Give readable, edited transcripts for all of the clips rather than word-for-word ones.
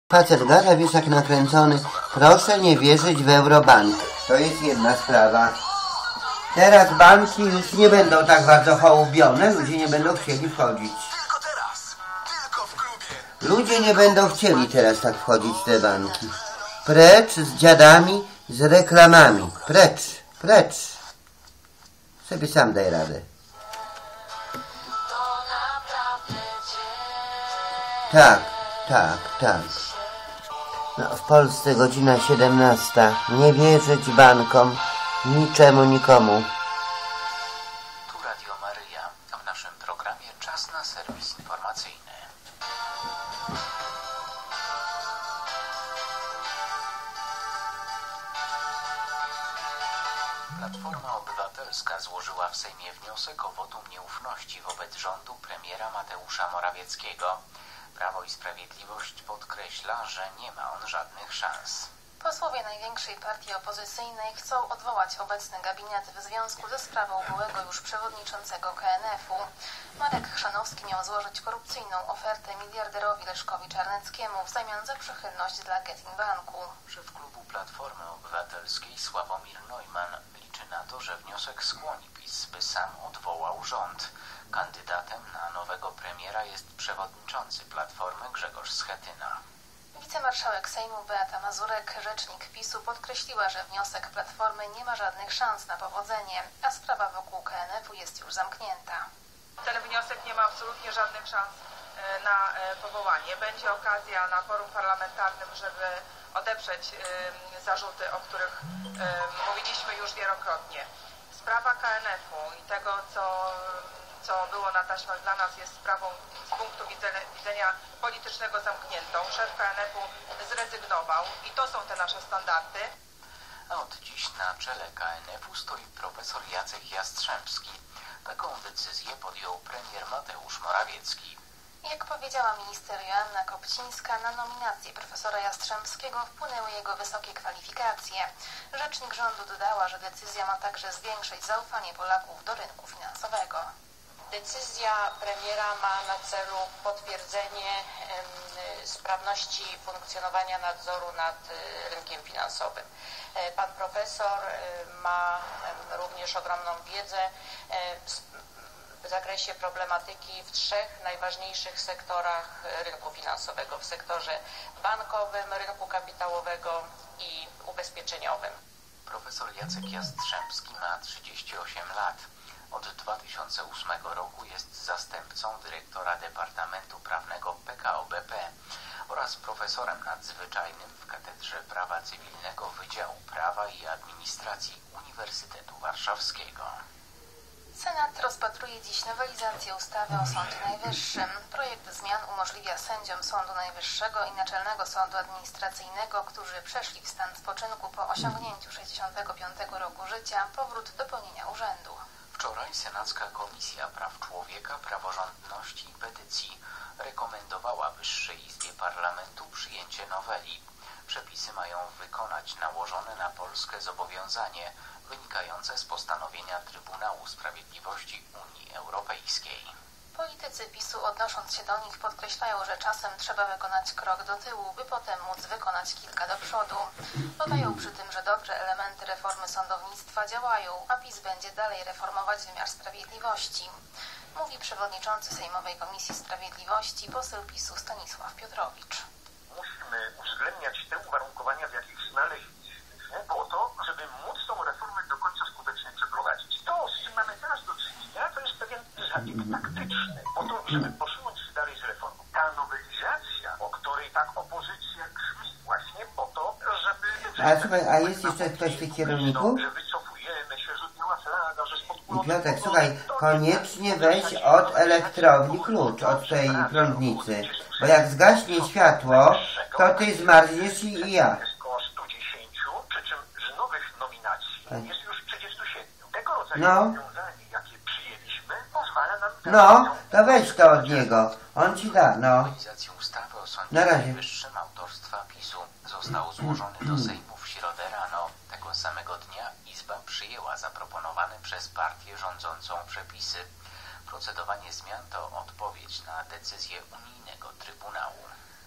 Facet gada, wieszak nakręcony. Proszę nie wierzyć w Eurobank. To jest jedna sprawa. Teraz banki już nie będą tak bardzo hołubione. Ludzie nie będą chcieli wchodzić. Tylko teraz. Tylko w klubie. Ludzie nie będą chcieli teraz tak wchodzić w te banki. Precz z dziadami, z reklamami. Precz, precz. Sobie sam daj radę. Tak, tak, tak. No, w Polsce godzina 17. Nie wierzyć bankom, niczemu, nikomu. Tu Radio Maryja. W naszym programie czas na serwis informacyjny. Platforma Obywatelska złożyła w Sejmie wniosek o wotum nieufności wobec rządu premiera Mateusza Morawieckiego. Prawo i Sprawiedliwość podkreśla, że nie ma on żadnych szans. Posłowie największej partii opozycyjnej chcą odwołać obecny gabinet w związku ze sprawą byłego już przewodniczącego KNF-u. Marek Chrzanowski miał złożyć korupcyjną ofertę miliarderowi Leszkowi Czarneckiemu w zamian za przychylność dla Getin Banku. Szef klubu Platformy Obywatelskiej Sławomir Neumann liczy na to, że wniosek skłoni PiS, by sam odwołał rząd. Kandydatem na nowego premiera jest przewodniczący Platformy Grzegorz Schetyna. Wicemarszałek Sejmu Beata Mazurek, rzecznik PiS-u, podkreśliła, że wniosek Platformy nie ma żadnych szans na powodzenie, a sprawa wokół KNF-u jest już zamknięta. Ten wniosek nie ma absolutnie żadnych szans na powołanie. Będzie okazja na forum parlamentarnym, żeby odeprzeć zarzuty, o których mówiliśmy już wielokrotnie. Sprawa KNF-u i tego, co było na taśmach, dla nas jest sprawą z punktu widzenia politycznego zamkniętą. Szef KNF-u zrezygnował i to są te nasze standardy. A od dziś na czele KNF-u stoi profesor Jacek Jastrzębski. Taką decyzję podjął premier Mateusz Morawiecki. Jak powiedziała minister Joanna Kopcińska, na nominację profesora Jastrzębskiego wpłynęły jego wysokie kwalifikacje. Rzecznik rządu dodała, że decyzja ma także zwiększyć zaufanie Polaków do rynku finansowego. Decyzja premiera ma na celu potwierdzenie sprawności funkcjonowania nadzoru nad rynkiem finansowym. Pan profesor ma również ogromną wiedzę w zakresie problematyki w trzech najważniejszych sektorach rynku finansowego. W sektorze bankowym, rynku kapitałowego i ubezpieczeniowym. Profesor Jacek Jastrzębski ma 38 lat. Od 2008 roku jest zastępcą dyrektora Departamentu Prawnego PKO BP oraz profesorem nadzwyczajnym w Katedrze Prawa Cywilnego Wydziału Prawa i Administracji Uniwersytetu Warszawskiego. Senat rozpatruje dziś nowelizację ustawy o Sądzie Najwyższym. Projekt zmian umożliwia sędziom Sądu Najwyższego i Naczelnego Sądu Administracyjnego, którzy przeszli w stan spoczynku po osiągnięciu 65 roku życia, powrót do pełnienia urzędu. Wczoraj Senacka Komisja Praw Człowieka, Praworządności i Petycji rekomendowała Wyższej Izbie Parlamentu przyjęcie noweli. Przepisy mają wykonać nałożone na Polskę zobowiązanie wynikające z postanowienia Trybunału Sprawiedliwości Unii Europejskiej. Politycy PiS-u, odnosząc się do nich, podkreślają, że czasem trzeba wykonać krok do tyłu, by potem móc wykonać kilka do przodu. Dodają przy tym, że dobre elementy reformy sądownictwa działają, a PiS będzie dalej reformować wymiar sprawiedliwości. Mówi przewodniczący Sejmowej Komisji Sprawiedliwości, poseł PiS-u Stanisław Piotrowicz. Musimy uwzględniać te uwarunkowania, w jakich znaleźliśmy, po to, żeby móc tą reformę do końca skutecznie przeprowadzić. To, z czym mamy teraz do czynienia, to jest pewien zabieg taktyczny, po to, żeby posunąć się dalej z reformą. Ta nowelizacja, o której tak opozycja grzmi, właśnie po to, żeby... A słuchaj, a jest jeszcze ktoś z tych kierowników? Że wycofujemy się, że biała flaga, że spod... I Piotrek, słuchaj, koniecznie weź od elektrowni klucz, od tej prądnicy. Bo jak zgaśnie światło, to ty zmarzniesz i ja. Jest około 110, przy czym z nowych nominacji jest już 37. Tego rodzaju rozwiązanie, jakie przyjęliśmy, pozwala nam... No, to weź to od niego. On ci da, no. Nowelizacji ustawy o Sądzie Najwyższym autorstwa PiS-u został złożony do Sejmu w środę rano. Tego samego dnia Izba przyjęła zaproponowane przez partię rządzącą przepisy. Procedowanie zmian to odpowiedź na decyzję unijnego Trybunału.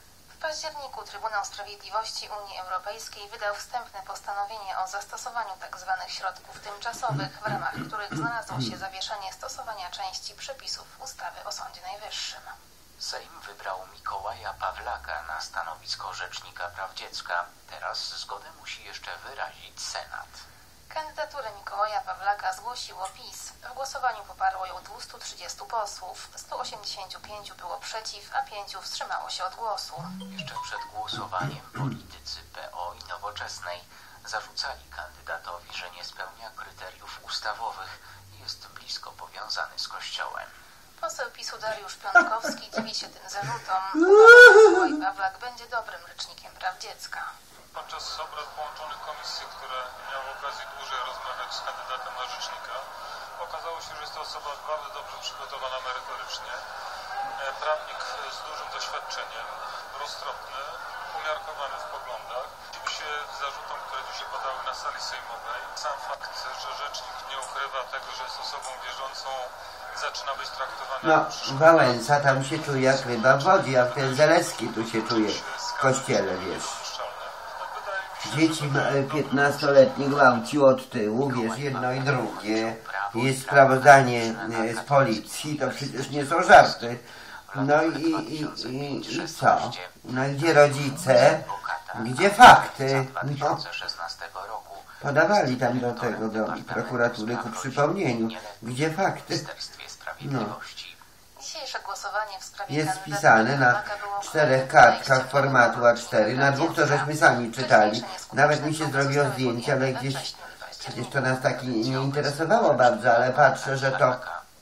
październiku Trybunał Sprawiedliwości Unii Europejskiej wydał wstępne postanowienie o zastosowaniu tzw. środków tymczasowych, w ramach których znalazło się zawieszenie stosowania części przepisów ustawy o Sądzie Najwyższym. Sejm wybrał Mikołaja Pawlaka na stanowisko Rzecznika Praw Dziecka. Teraz zgodę musi jeszcze wyrazić Senat. Kandydaturę Mikołaja Pawlaka zgłosiło PiS. W głosowaniu poparło ją 230 posłów, 185 było przeciw, a 5 wstrzymało się od głosu. Jeszcze przed głosowaniem politycy PO i Nowoczesnej zarzucali kandydatowi, że nie spełnia kryteriów ustawowych i jest blisko powiązany z Kościołem. Poseł PiS-u Dariusz Piontkowski dziwi się tym zarzutom. Uważa, że Mikołaj Pawlak będzie dobrym rzecznikiem praw dziecka. Podczas obrad połączonych komisji, które miały okazję dłużej rozmawiać z kandydatem na rzecznika, okazało się, że jest to osoba bardzo dobrze przygotowana merytorycznie, prawnik z dużym doświadczeniem, roztropny, umiarkowany w poglądach. Dziwi się zarzutom, które dzisiaj padały na sali sejmowej. Sam fakt, że rzecznik nie ukrywa tego, że jest osobą wierzącą, zaczyna być traktowany No, Wałęsa tam się czuje jak ryba w wodzie, jak ten Zaleski tu się czuje w kościele, wiesz. Dzieci 15-letnie gwałcił od tyłu, wiesz, jedno i drugie. Jest sprawozdanie z policji, to przecież nie są żarty. No i co? No gdzie rodzice? Gdzie fakty? No, podawali tam do tego, do prokuratury ku przypomnieniu. Gdzie fakty? No. Dzisiejsze głosowanie w sprawie Jest wpisane na 4 kartkach formatu A4. Na 2 to żeśmy sami czytali. Nawet mi się zrobiło zdjęcie, ale gdzieś przecież to nas tak nie interesowało bardzo, ale patrzę, że to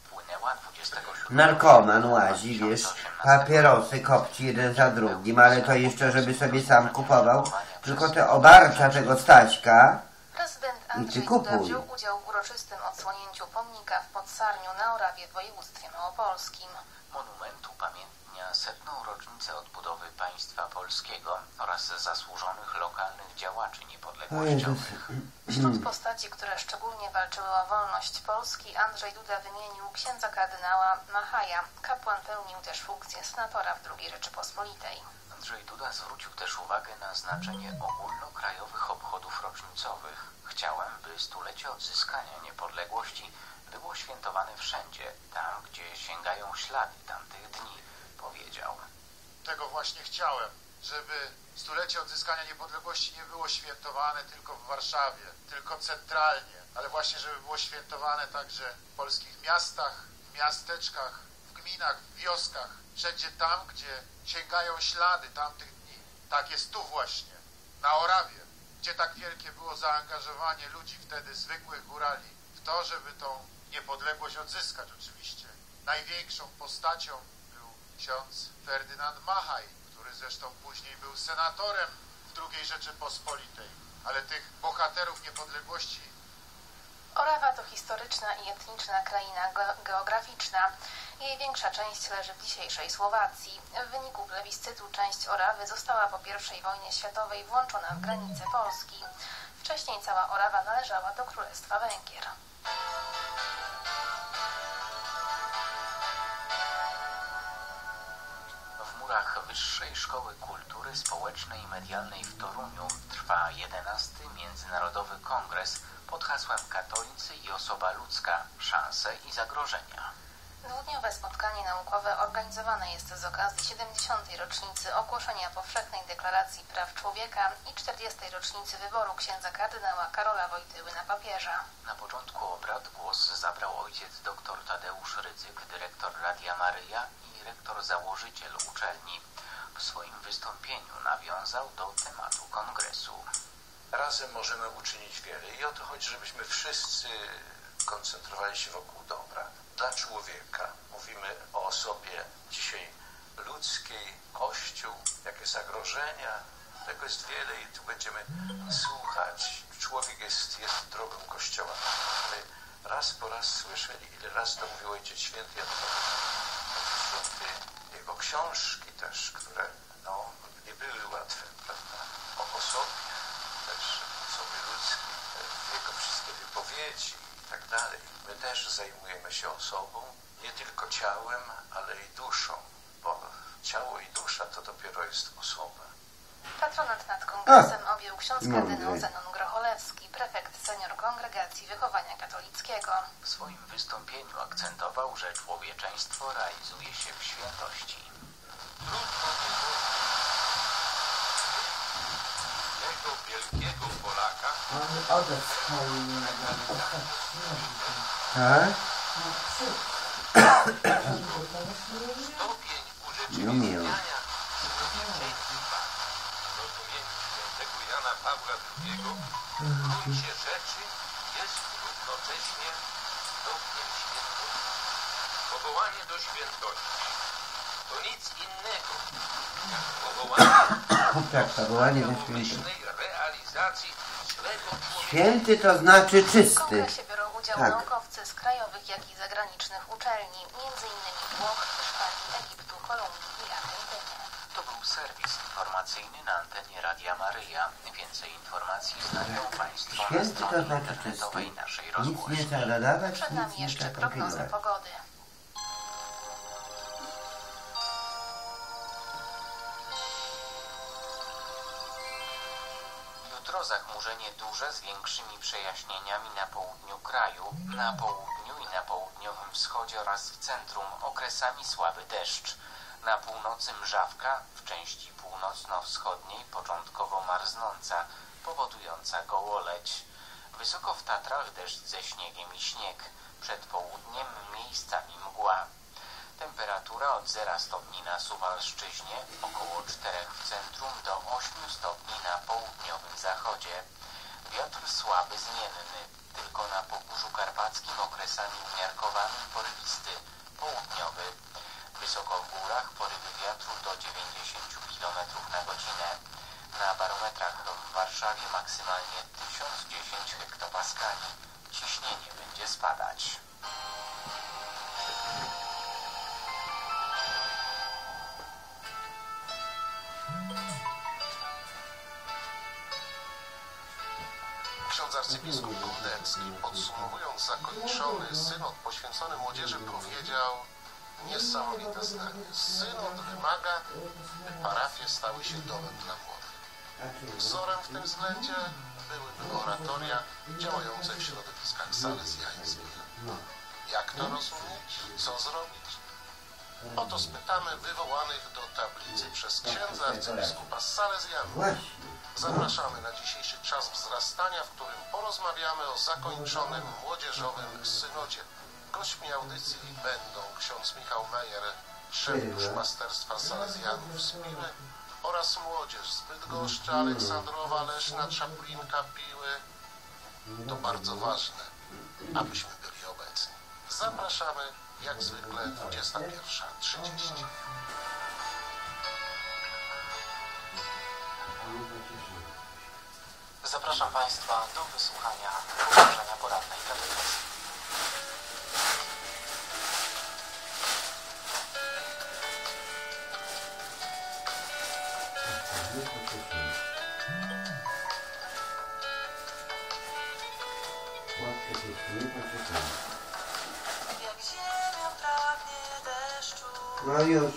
narkoman łazi, wiesz, papierosy kopci jeden za drugim, ale to jeszcze, żeby sobie sam kupował, tylko te obarcza tego Staśka. Prezydent Andrzej Duda wziął udział w uroczystym odsłonięciu pomnika w Podsarniu na Orawie w województwie małopolskim. Monumentu upamiętnia 100. rocznicę odbudowy państwa polskiego oraz zasłużonych lokalnych działaczy niepodległościowych. Wśród postaci, które szczególnie walczyły o wolność Polski, Andrzej Duda wymienił księdza kardynała Machaja. Kapłan pełnił też funkcję senatora w II Rzeczypospolitej. Andrzej Duda zwrócił też uwagę na znaczenie ogólnokrajowych obchodów rocznicowych. Chciałem, by stulecie odzyskania niepodległości było świętowane wszędzie, tam gdzie sięgają ślady tamtych dni, powiedział. Tego właśnie chciałem, żeby stulecie odzyskania niepodległości nie było świętowane tylko w Warszawie, tylko centralnie, ale właśnie żeby było świętowane także w polskich miastach, w miasteczkach, w gminach, w wioskach, wszędzie tam, gdzie sięgają ślady tamtych dni. Tak jest tu właśnie, na Orawie, gdzie tak wielkie było zaangażowanie ludzi wtedy, zwykłych górali, w to, żeby tą niepodległość odzyskać oczywiście. Największą postacią był ksiądz Ferdynand Machaj, który zresztą później był senatorem w II Rzeczypospolitej, ale tych bohaterów niepodległości. Orawa to historyczna i etniczna kraina geograficzna. Jej większa część leży w dzisiejszej Słowacji. W wyniku plebiscytu część Orawy została po I wojnie światowej włączona w granice Polski. Wcześniej cała Orawa należała do Królestwa Węgier. W murach Wyższej Szkoły Kultury Społecznej i Medialnej w Toruniu trwa 11. Międzynarodowy Kongres pod hasłem Katolicy i osoba ludzka – szanse i zagrożenia. Dwudniowe spotkanie naukowe organizowane jest z okazji 70. rocznicy ogłoszenia Powszechnej Deklaracji Praw Człowieka i 40. rocznicy wyboru księdza kardynała Karola Wojtyły na papieża. Na początku obrad głos zabrał ojciec dr Tadeusz Rydzyk, dyrektor Radia Maryja i rektor-założyciel uczelni. W swoim wystąpieniu nawiązał do tematu kongresu. Razem możemy uczynić wiele i o to chodzi, żebyśmy wszyscy koncentrowali się wokół dobra. Dla człowieka mówimy o osobie dzisiaj ludzkiej, Kościół, jakie zagrożenia, tego jest wiele i tu będziemy słuchać. Człowiek jest drogą Kościoła. My raz po raz słyszeli, ile razy to mówił Ojciec Święty Jan Paweł II, jego książki też, które nie były łatwe, prawda, o osobie, też osoby ludzkiej, jego wszystkie wypowiedzi i tak dalej. My też zajmujemy się osobą, nie tylko ciałem, ale i duszą, bo ciało i dusza to dopiero jest osoba. Patronat nad kongresem objął ksiądz mądry. kardynał Zenon Grocholewski, prefekt senior Kongregacji Wychowania Katolickiego. W swoim wystąpieniu akcentował, że człowieczeństwo realizuje się w świętości. Tego wielkiego Polaka Tak? stopień No miło. urzeczywistniania człowieczeństwa w rozumieniu świętego Jana Pawła II w gruncie rzeczy jest równocześnie stopniem świętości. Powołanie do świętości to nic innego jak powołanie Tak, powołanie do święty. myślnej realizacji swego człowieka. Święty to znaczy W czysty. kongresie biorą udział Tak. naukowcy z krajowych, jak i zagranicznych uczelni, m.in. Włoch, Hiszpanii, Egiptu, Kolumbii i Argentyny. To był serwis informacyjny na antenie Radia Maryja. Więcej informacji znajdą Państwo na Święty to stronie znaczy internetowej czysty. naszej Nic rozgłośni. nie trzeba dodawać, Przed nic nami nie jeszcze trzeba prognoza kombinować. pogody. Jutro zachmurzenie duże z większymi przejaśnieniami na południu kraju, na południu i na południowym wschodzie oraz w centrum okresami słaby deszcz. Na północy mrzawka, w części północno-wschodniej początkowo marznąca, powodująca gołoleć. Wysoko w Tatrach deszcz ze śniegiem i śnieg. Przed południem miejscami mgła. Temperatura od 0 stopni na Suwalszczyźnie, około 4 w centrum do 8 stopni na południowym zachodzie. Wiatr słaby zmienny, tylko na Pogórzu Karpackim okresami umiarkowany, porywisty, południowy. Wysoko w górach porywy wiatru do 90 km na godzinę. Na barometrach w Warszawie maksymalnie 1010 hektopaskali. Ciśnienie będzie spadać. Ksiądz arcybiskup Gondecki, podsumowując zakończony synod poświęcony młodzieży, powiedział niesamowite zdanie. Synod wymaga, by parafie stały się domem dla młodych. Wzorem w tym względzie byłyby oratoria działające w środowiskach salezjańskich. Jak to rozumieć? Co zrobić? Oto spytamy wywołanych do tablicy przez księdza arcybiskupa z Salezjanów. Właśnie. Zapraszamy na dzisiejszy czas wzrastania, w którym porozmawiamy o zakończonym młodzieżowym synodzie. Gośćmi audycji będą ksiądz Michał Mejer, szef duszpasterstwa Salezjanów z Piły oraz młodzież z Bydgoszczy, Aleksandrowa, Leszna, Czaplinka, Piły. To bardzo ważne, abyśmy byli obecni. Zapraszamy jak zwykle 21:30. Zapraszam Państwa do wysłuchania położenia porannej katechezji. No już.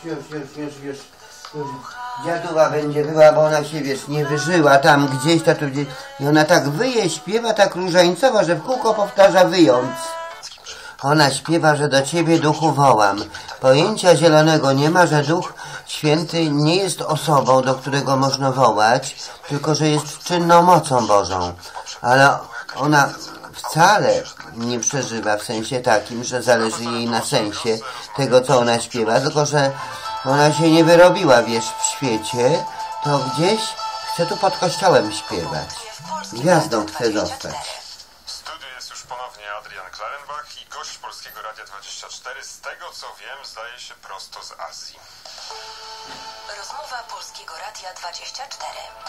Dziaduwa będzie była, bo ona się, wiesz, nie wyżyła tam gdzieś, to tu gdzieś. I ona tak wyje, śpiewa tak różańcowo, że w kółko powtarza wyjąc. Ona śpiewa, że do Ciebie, Duchu, wołam. Pojęcia zielonego nie ma, że Duch Święty nie jest osobą, do którego można wołać, tylko że jest czynną mocą Bożą. Ale ona wcale nie przeżywa w sensie takim, że zależy jej na sensie tego, co ona śpiewa, tylko że ona się nie wyrobiła, wiesz, w świecie, to gdzieś chce tu pod kościołem śpiewać. Gwiazdą chce zostać. W studiu jest już ponownie Adrian Klarenbach i gość Polskiego Radia 24. Z tego co wiem, zdaje się prosto z Azji. Rozmowa Polskiego Radia 24.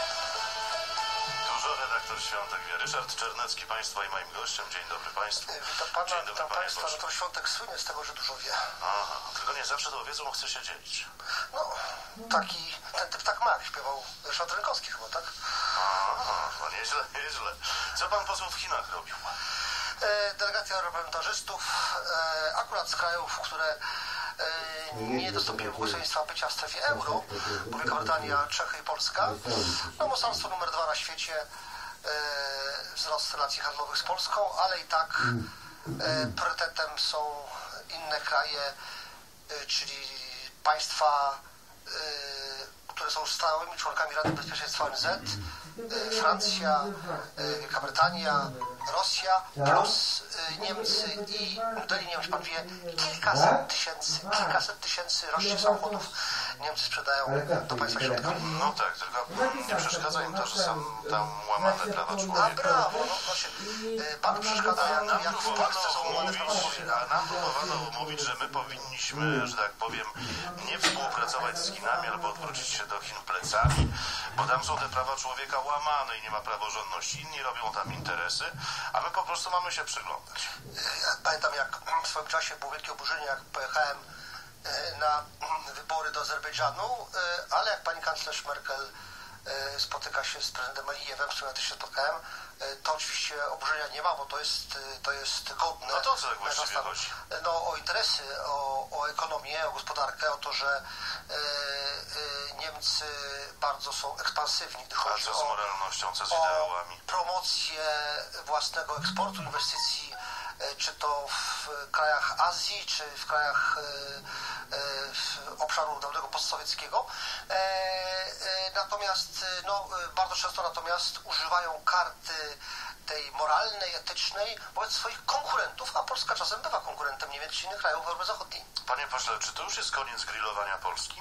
Dużo redaktor Świątek wie. Ryszard Czernecki, Państwa i moim gościem. Dzień dobry Państwu. Witam Pana, Dzień dobry, witam Panie Państwa. Boże. No to Świątek słynie z tego, że dużo wie. Aha, tylko nie zawsze tą wiedzą chce się dzielić. No, ten typ tak ma, jak śpiewał Ryszard Rynkowski chyba, tak? Aha, no nieźle. Co Pan poseł w Chinach robił? Delegacja europarlamentarzystów, akurat z krajów, które nie dostąpiły błogosławieństwa bycia w strefie euro, bo Wielka Brytania, Czechy i Polska. No mocarstwo numer 2 na świecie, wzrost relacji handlowych z Polską, ale i tak priorytetem są inne kraje, czyli państwa, które są stałymi członkami Rady Bezpieczeństwa ONZ, Francja, Wielka Brytania, Rosja, plus Niemcy i, dodali, nie wiem, czy pan wie, kilkaset tysięcy rocznie samochodów Niemcy sprzedają do państwa środkowego. No tak, tylko nie przeszkadza im to, że są tam łamane prawa człowieka. A brawo, no właśnie, panu przeszkadza, jak w Polsce są łamane prawa człowieka. A nam próbowano mówić, że my powinniśmy, że tak powiem, nie współpracować z Chinami albo odwrócić się do Chin plecami, bo tam są te prawa człowieka łamane i nie ma praworządności. Inni robią tam interesy, a my po prostu mamy się przyglądać. Ja pamiętam, jak w swoim czasie było wielkie oburzenie, jak pojechałem na wybory do Azerbejdżanu, ale jak pani kanclerz Merkel spotyka się z prezydentem Alijewem, z którym ja też się spotkałem, to oczywiście oburzenia nie ma, bo to jest godne. No to co tak właściwie chodzi? No o interesy, o ekonomię, o gospodarkę, o to, że Niemcy bardzo są ekspansywni, gdy chodzi co z moralnością, co z ideałami? Promocję własnego eksportu, inwestycji, czy to w krajach Azji, czy w krajach obszaru dawnego postsowieckiego. Natomiast bardzo często używają karty tej moralnej, etycznej wobec swoich konkurentów, a Polska czasem bywa konkurentem Niemiec czy innych krajów Europy Zachodniej. Panie pośle, czy to już jest koniec grillowania Polski?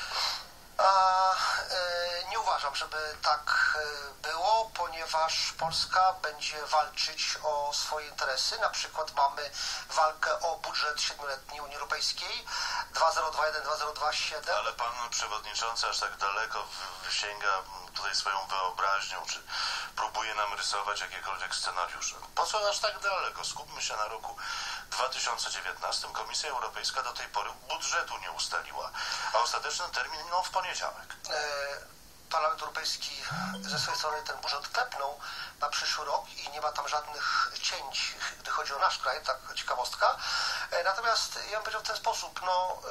Nie uważam, żeby tak było, ponieważ Polska będzie walczyć o swoje interesy. Na przykład mamy walkę o budżet 7-letni Unii Europejskiej 2021, 2027. Ale pan przewodniczący aż tak daleko sięga tutaj swoją wyobraźnią, czy próbuje nam rysować jakiekolwiek scenariusze. Po co aż tak daleko? Skupmy się na roku 2019. Komisja Europejska do tej pory budżetu nie ustaliła, a ostateczny termin w poniedziałek. Parlament Europejski ze swojej strony ten budżet klepnął na przyszły rok i nie ma tam żadnych cięć, gdy chodzi o nasz kraj, tak ciekawostka. Natomiast ja bym powiedział w ten sposób,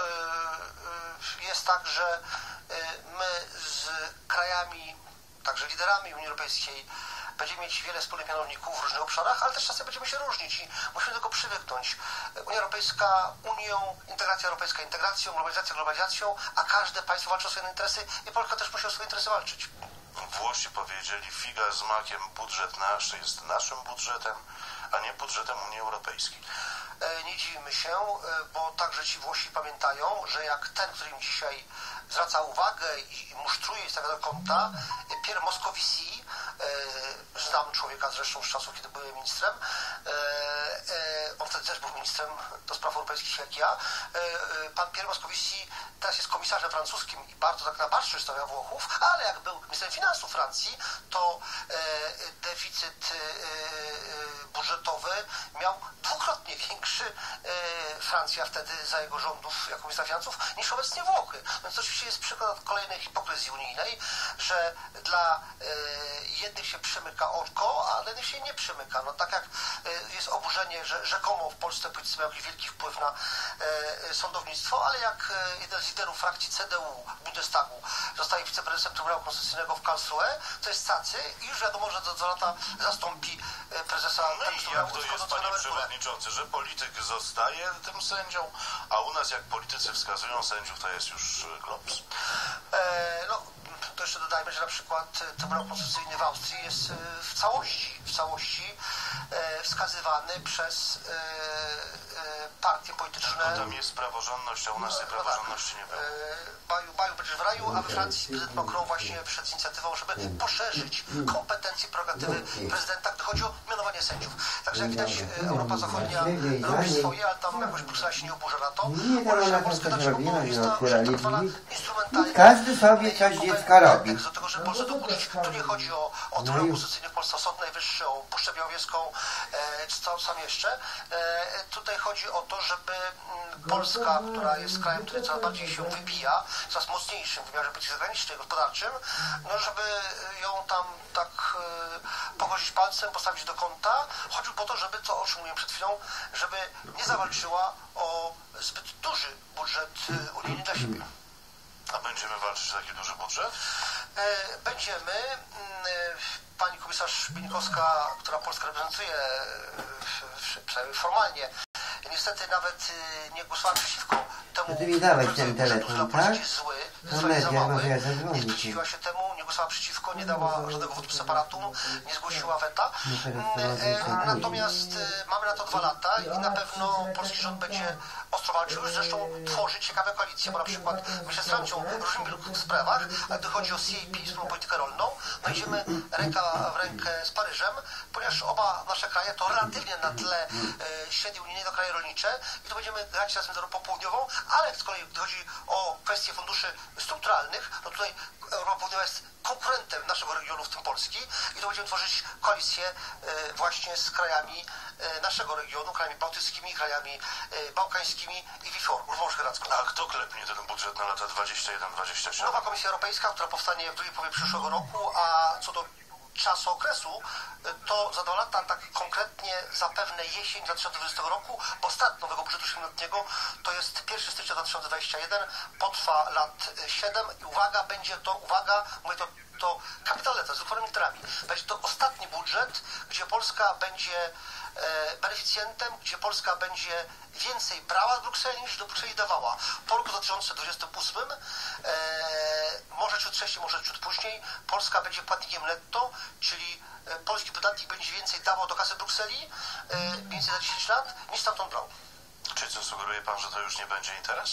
jest tak, że my z krajami, także liderami Unii Europejskiej będziemy mieć wiele wspólnych mianowników w różnych obszarach, ale też czasem będziemy się różnić i musimy do tego przywyknąć. Unia Europejska Unią, integracja europejska integracją, globalizacja globalizacją, a każde państwo walczy o swoje interesy i Polska też musi o swoje interesy walczyć. Włosi powiedzieli, figa z makiem, budżet nasz jest naszym budżetem, a nie budżetem Unii Europejskiej. Nie dziwimy się, bo także ci Włosi pamiętają, że jak ten, który im dzisiaj zwraca uwagę i musztruje i stawia do kąta, Pierre Moscovici, znam człowieka zresztą z czasów, kiedy byłem ministrem, on wtedy też był ministrem do spraw europejskich jak ja, pan Pierre Moscovici teraz jest komisarzem francuskim i bardzo tak na baczność stawia Włochów, ale jak był ministrem finansów Francji, to deficyt budżetowy miał dwukrotnie większy Francja wtedy za jego rządów jako ministra finansów niż obecnie Włochy. Więc oczywiście jest przykład kolejnej hipokryzji unijnej, że dla jednych się przymyka oko, a dla innych się nie przymyka. No tak jak jest oburzenie, że rzekomo w Polsce politycy mają jakiś wielki wpływ na sądownictwo, ale jak jeden z liderów frakcji CDU w Bundestagu zostaje wiceprezesem Trybunału Konstytucyjnego w Karlsruhe, to jest cacy i już wiadomo, że za 2 lata zastąpi prezesa Jak to jest, panie przewodniczący, że polityk zostaje tym sędzią, a u nas jak politycy wskazują sędziów, to jest już klops? To jeszcze dodajmy, że na przykład Trybunał Konstytucyjny w Austrii jest w całości wskazywany przez partie polityczne. Tylko tam jest praworządność, a u nas tej praworządności nie było. Baju będziesz w raju, a we Francji prezydent Macron właśnie wyszedł z inicjatywą, żeby poszerzyć kompetencje, prerogatywy prezydenta, gdy chodzi o mianowanie sędziów. Także jak widać, Europa Zachodnia robi swoje, ale tam jakoś Bruksela się nie oburza na to. Każdy sobie coś dziecka robi. Do tego, żeby Polsce dokuczyć. Tu nie chodzi o Trybunał Konstytucyjny w Polsce, o Sąd Najwyższy, o Puszczę Białowieską, czy co sam jeszcze. Tutaj chodzi o to, żeby Polska, która jest krajem, który coraz bardziej się wybija, coraz mocniejszym w wymiarze polityki zagranicznej, gospodarczym, żeby ją tam tak pogodzić palcem, postawić do kąta. Chodził po to, żeby, o czym mówiłem przed chwilą, żeby nie zawalczyła o zbyt duży budżet unijny dla siebie. A będziemy walczyć o taki duży budżet? Będziemy. Pani komisarz Bieńkowska, która Polskę reprezentuje, przynajmniej formalnie, niestety nawet nie głosowała przeciwko temu. Ty mi dałeś ten telefon, tak? No media, może ja zadzwonię. Nie sprzeciwiła się temu, nie głosowała przeciwko, nie dała żadnego wotum separatum, nie zgłosiła weta. Natomiast mamy na to 2 lata i na pewno polski rząd będzie ostro walczył, zresztą tworzy ciekawe koalicje, bo na przykład my się z Francją w różnych sprawach, ale gdy chodzi o CAP, wspólną politykę rolną, no idziemy ręka w rękę z Paryżem, ponieważ oba nasze kraje to relatywnie na tle średniej unijnej to kraje rolnicze i to będziemy grać razem z Europą Południową, ale z kolei gdy chodzi o kwestie funduszy strukturalnych, no tutaj Europa Południowa jest konkurentem naszego regionu, w tym Polski, i to będziemy tworzyć koalicję właśnie z krajami naszego regionu, krajami bałtyckimi, krajami bałkańskimi i Wisłą Szwedzką. A kto klepnie ten budżet na lata 21-27? Nowa Komisja Europejska, która powstanie w drugiej połowie przyszłego roku, a co do czasu okresu, to za 2 lata, tak konkretnie zapewne jesień 2020 roku, bo start nowego budżetu 7-letniego to jest 1 stycznia 2021, potrwa lat 7 i uwaga, będzie to, mówię to kapitalne, to z dwoma literami. Będzie to ostatni budżet, gdzie Polska będzie beneficjentem, gdzie Polska będzie więcej brała z Brukseli niż do Brukseli dawała. Po roku 2028, może ciut wcześniej, może ciut później, Polska będzie płatnikiem netto, czyli polski podatnik będzie więcej dawał do kasy Brukseli, mniej więcej za 10 lat, niż stamtąd brał. Czy co sugeruje pan, że to już nie będzie interes?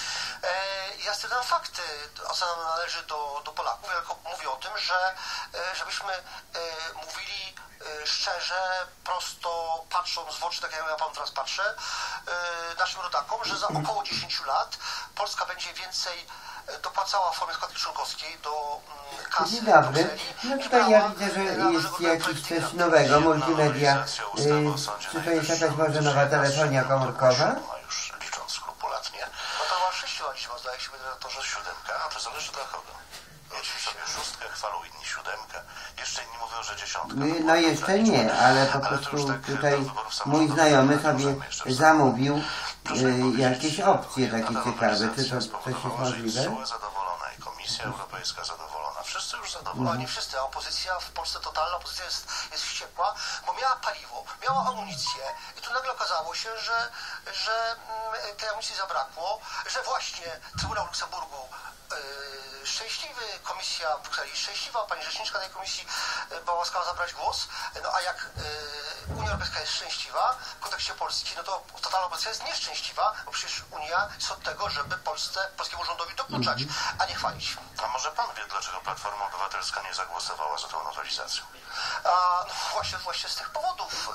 Ja stwierdzam fakty, ocena należy do Polaków, ja tylko mówię o tym, żebyśmy mówili szczerze, prosto, patrząc w oczy, tak jak ja pan teraz patrzę, naszym rodakom, że za około 10 lat Polska będzie więcej dopłacała w formie składki członkowskiej do kasy. Dzień dobry. No tutaj ja widzę, że jest jakiś coś nowego, multimedia. Czy to jest jakaś może nowa telefonia komórkowa? Licząc skrupulatnie. No to ma 6 lat, zdaje się, to że 7, a to zależy dla kogo. Jedni sobie 6 chwalą, inni 7. Jeszcze inni mówią, że 10. No jeszcze nie, ale po prostu tutaj mój znajomy sobie zamówił jakieś opcje takie ciekawe. Czy to coś jest możliwe? Zadowolona i Komisja Europejska zadowolona. Wszyscy już zadowoleni. Nie wszyscy, a opozycja w Polsce, totalna opozycja jest wściekła, bo miała paliwo, miała amunicję i tu nagle okazało się, że tej amunicji zabrakło, że właśnie Trybunał Luksemburgu szczęśliwy, Komisja w Brukseli szczęśliwa, pani rzeczniczka tej komisji była łaskawa zabrać głos, no a jak Unia Europejska jest szczęśliwa w kontekście Polski, no to totalna opozycja jest nieszczęśliwa, bo przecież Unia jest od tego, żeby polskiemu rządowi dokuczać, a nie chwalić. A może pan wie, dlaczego Platforma Obywatelska nie zagłosowała za tą nowelizacją? No właśnie z tych powodów,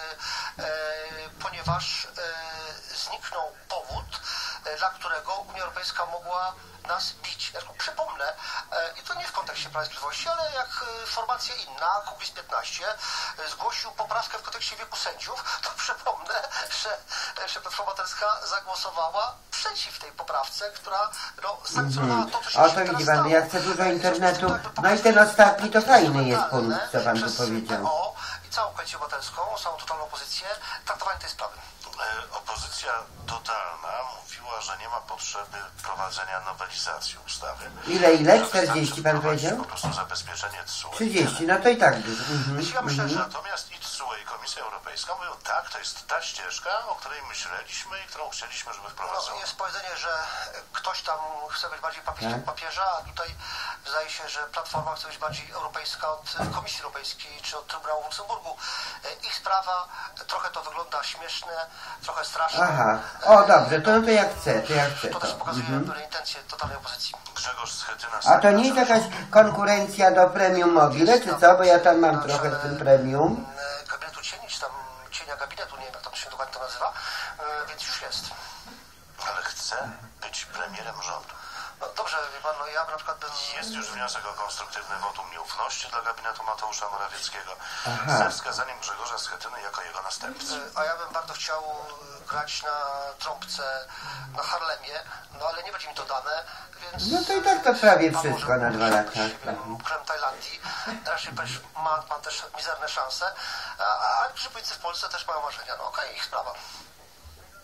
ponieważ zniknął powód, dla którego Unia Europejska mogła nas bić. Ja tylko przypomnę, i to nie w kontekście Prawa i Sprawiedliwości, ale jak formacja inna, Kukiz 15, zgłosił poprawkę w kontekście wieku sędziów, to przypomnę, że Platforma Obywatelska zagłosowała przeciw tej poprawce, która sankcjonowała to, co się O to widzi pan, ja chcę dużo internetu. No i ten ostatni to fajny jest punkt, co pan tu powiedział. I całą koalicję obywatelską, całą totalną opozycję, traktowanie tej sprawy. Opozycja totalna mówiła, że nie ma potrzeby prowadzenia nowelizacji ustawy. Ile? 40 pan powiedział? Po prostu zabezpieczenie TSUE. 30, no to i tak dużo. Ja myślę, że natomiast i TSUE i Komisja Europejska mówią, tak, to jest ta ścieżka, o której myśleliśmy i którą chcieliśmy, żeby wprowadzono. No, jest powiedzenie, że ktoś tam chce być bardziej papieżem od papieża, a tutaj wydaje się, że Platforma chce być bardziej europejska od Komisji Europejskiej czy od Trybunału w Luksemburgu. Ich sprawa, trochę to wygląda śmieszne, trochę straszne. Aha, o dobrze, to jak chcę, To też pokazuje pewne intencje totalnej opozycji. Grzegorz Schetyna. A to nie jest jakaś konkurencja do premium mobile, czy co? Bo ja tam mam trochę w tym premium. Gabinetu cieni, czy tam cienia gabinetu, nie wiem jak tam się dokładnie to nazywa, więc już jest. Ale chce być premierem rządu. No dobrze, wie pan, no ja na przykład bym... Jest już wniosek o konstruktywny wotum nieufności dla gabinetu Mateusza Morawieckiego ze wskazaniem Grzegorza Schetyny jako jego następcy. A ja bym bardzo chciał grać na trąbce na Harlemie, no ale nie będzie mi to dane, więc... No to i tak to prawie wszystko na 2 lata. Krem Tajlandii, raczej ma pan też mizerne szanse, ale którzy politycy w Polsce też mają marzenia, no okej, ich sprawa.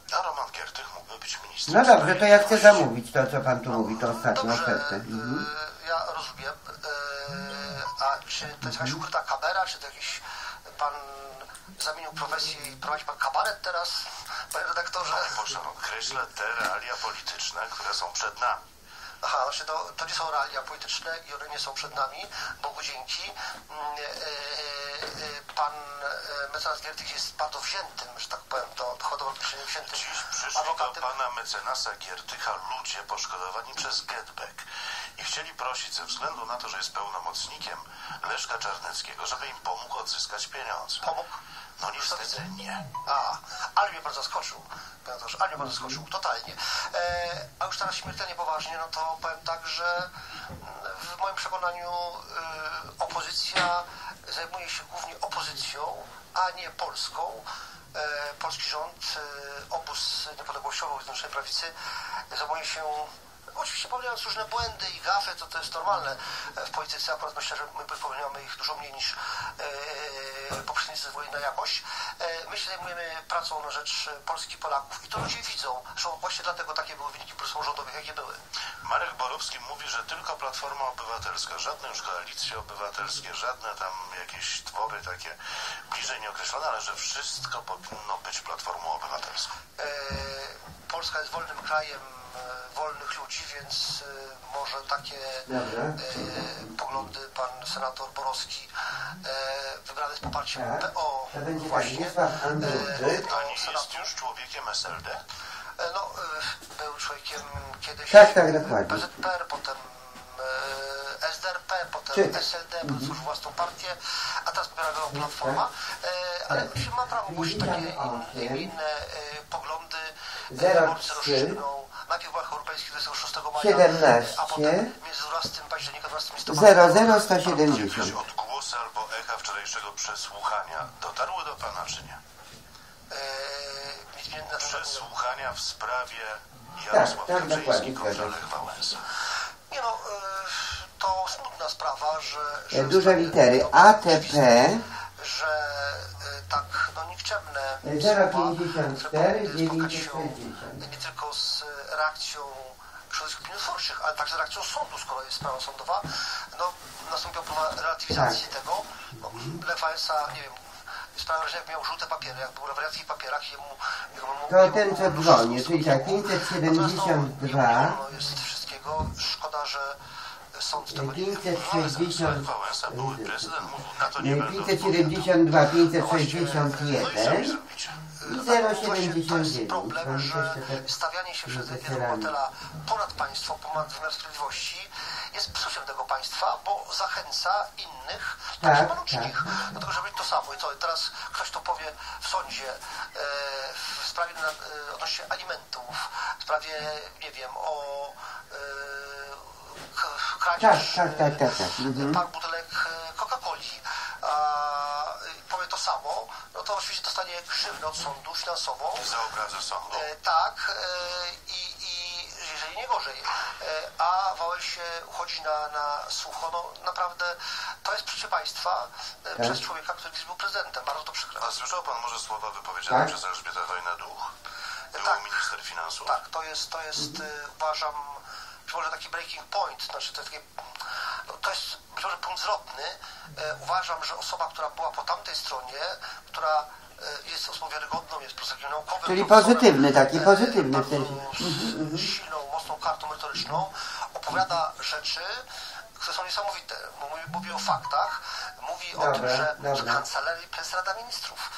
A Roman Giertych mógłby być ministrem. No dobrze, to ja chcę zamówić to, co pan tu mówi, tą ostatnią Dobrze, ofertę. ja rozumiem. A czy to jest jakaś ukryta kamera, czy to jakiś pan zamienił profesję i prowadzi pan kabaret teraz, panie redaktorze? Panie pośle, określę te realia polityczne, które są przed nami. Aha, znaczy to nie są realia polityczne i one nie są przed nami, Bogu dzięki. Pan mecenas Giertych jest bardzo wziętym, że tak powiem, dochodowo wziętym Dziś przyszli adwokatem. do pana mecenasa Giertycha ludzie poszkodowani przez Getback i chcieli prosić ze względu na to, że jest pełnomocnikiem Leszka Czarneckiego, żeby im pomógł odzyskać pieniądze. Pomógł? No niestety nie. Ale mnie pan zaskoczył. Ale mnie pan zaskoczył, totalnie. A już teraz śmiertelnie poważnie, no to powiem tak, że w moim przekonaniu opozycja zajmuje się głównie opozycją, a nie Polską. Polski rząd, obóz niepodległościowy Zjednoczonej Prawicy zajmuje się, oczywiście popełniając różne błędy i gafy, to jest normalne w polityce, akurat myślę, że my popełniamy ich dużo mniej niż poprzednicy z wojny na jakość. My się zajmujemy pracą na rzecz Polski i Polaków i to ludzie widzą, że właśnie dlatego takie były wyniki samorządowych, jakie były. Marek Borowski mówi, że tylko Platforma Obywatelska, żadne już koalicje obywatelskie, żadne tam jakieś twory takie bliżej nieokreślone, ale że wszystko powinno być Platformą Obywatelską. Polska jest wolnym krajem wolnych ludzi, więc może takie poglądy pan senator Borowski wybrany z poparciem PO właśnie. Pani jest już człowiekiem SLD? No, był człowiekiem kiedyś Tak, dokładnie. PZPR, potem SDRP, potem SLD, stworzył własną partię, a teraz popiera go Platforma, ale ma prawo głosić takie inne poglądy. Rewolucję rozstrzygną. Najpierw w wyborach europejskich 26 maja, 17. a potem między 12 października a 12 listopada. 00170. Odgłosy albo echa wczorajszego przesłuchania dotarły do pana, czy nie? Przesłuchania w sprawie Jarosław Kaczyński kontra Lech Wałęsa. Nie no, to smutna sprawa, że duże litery ATP, że tak no nikczemne 054 nie tylko z reakcją środowisk opiniotwórczych, ale także z reakcją sądu, skoro jest sprawa sądowa, no nastąpiła próba relatywizacji tego. No, Lech Wałęsa, nie wiem, sprawia wrażenie, jak miał żółte papiery, jak był na wariacji papierach, jemu to ten, co dzwoni, czyli tak, 572 jest wszystkiego. Szkoda, że sąd tego nie 560 Wałęsa, były prezydent, mówił, na to nie będą 572, 561 i to jest 079. problem, że stawianie się przez jednego obywatela ponad państwo, ponad wymiar sprawiedliwości jest psuciem tego państwa, bo zachęca innych, także maluczkich, do tego, żeby być to samo. I co, teraz ktoś to powie w sądzie w sprawie odnośnie alimentów, w sprawie, nie wiem, o kradzież par butelek Coca-Coli, powie to samo, no to oczywiście dostanie grzywnę od sądu finansową. Za obrazę sądu. Tak, i jeżeli nie gorzej. A Wałęsie uchodzi na sucho. No naprawdę to jest przecie państwa przez człowieka, który był prezydentem. Bardzo to przykre. A słyszał pan może słowa wypowiedziane przez Elżbietę Wojna-Duch? Był minister finansów? Tak, to jest uważam, być może taki breaking point, znaczy to jest takie, no to jest być może punkt zwrotny. Uważam, że osoba, która była po tamtej stronie, która jest osobą wiarygodną, jest profesorem naukowym. Czyli pozytywny, taki pozytywny w sensie. Silną, mocną kartą merytoryczną, opowiada rzeczy, które są niesamowite. Mówi o faktach, mówi o tym, że kancelarii, prezes Rada Ministrów,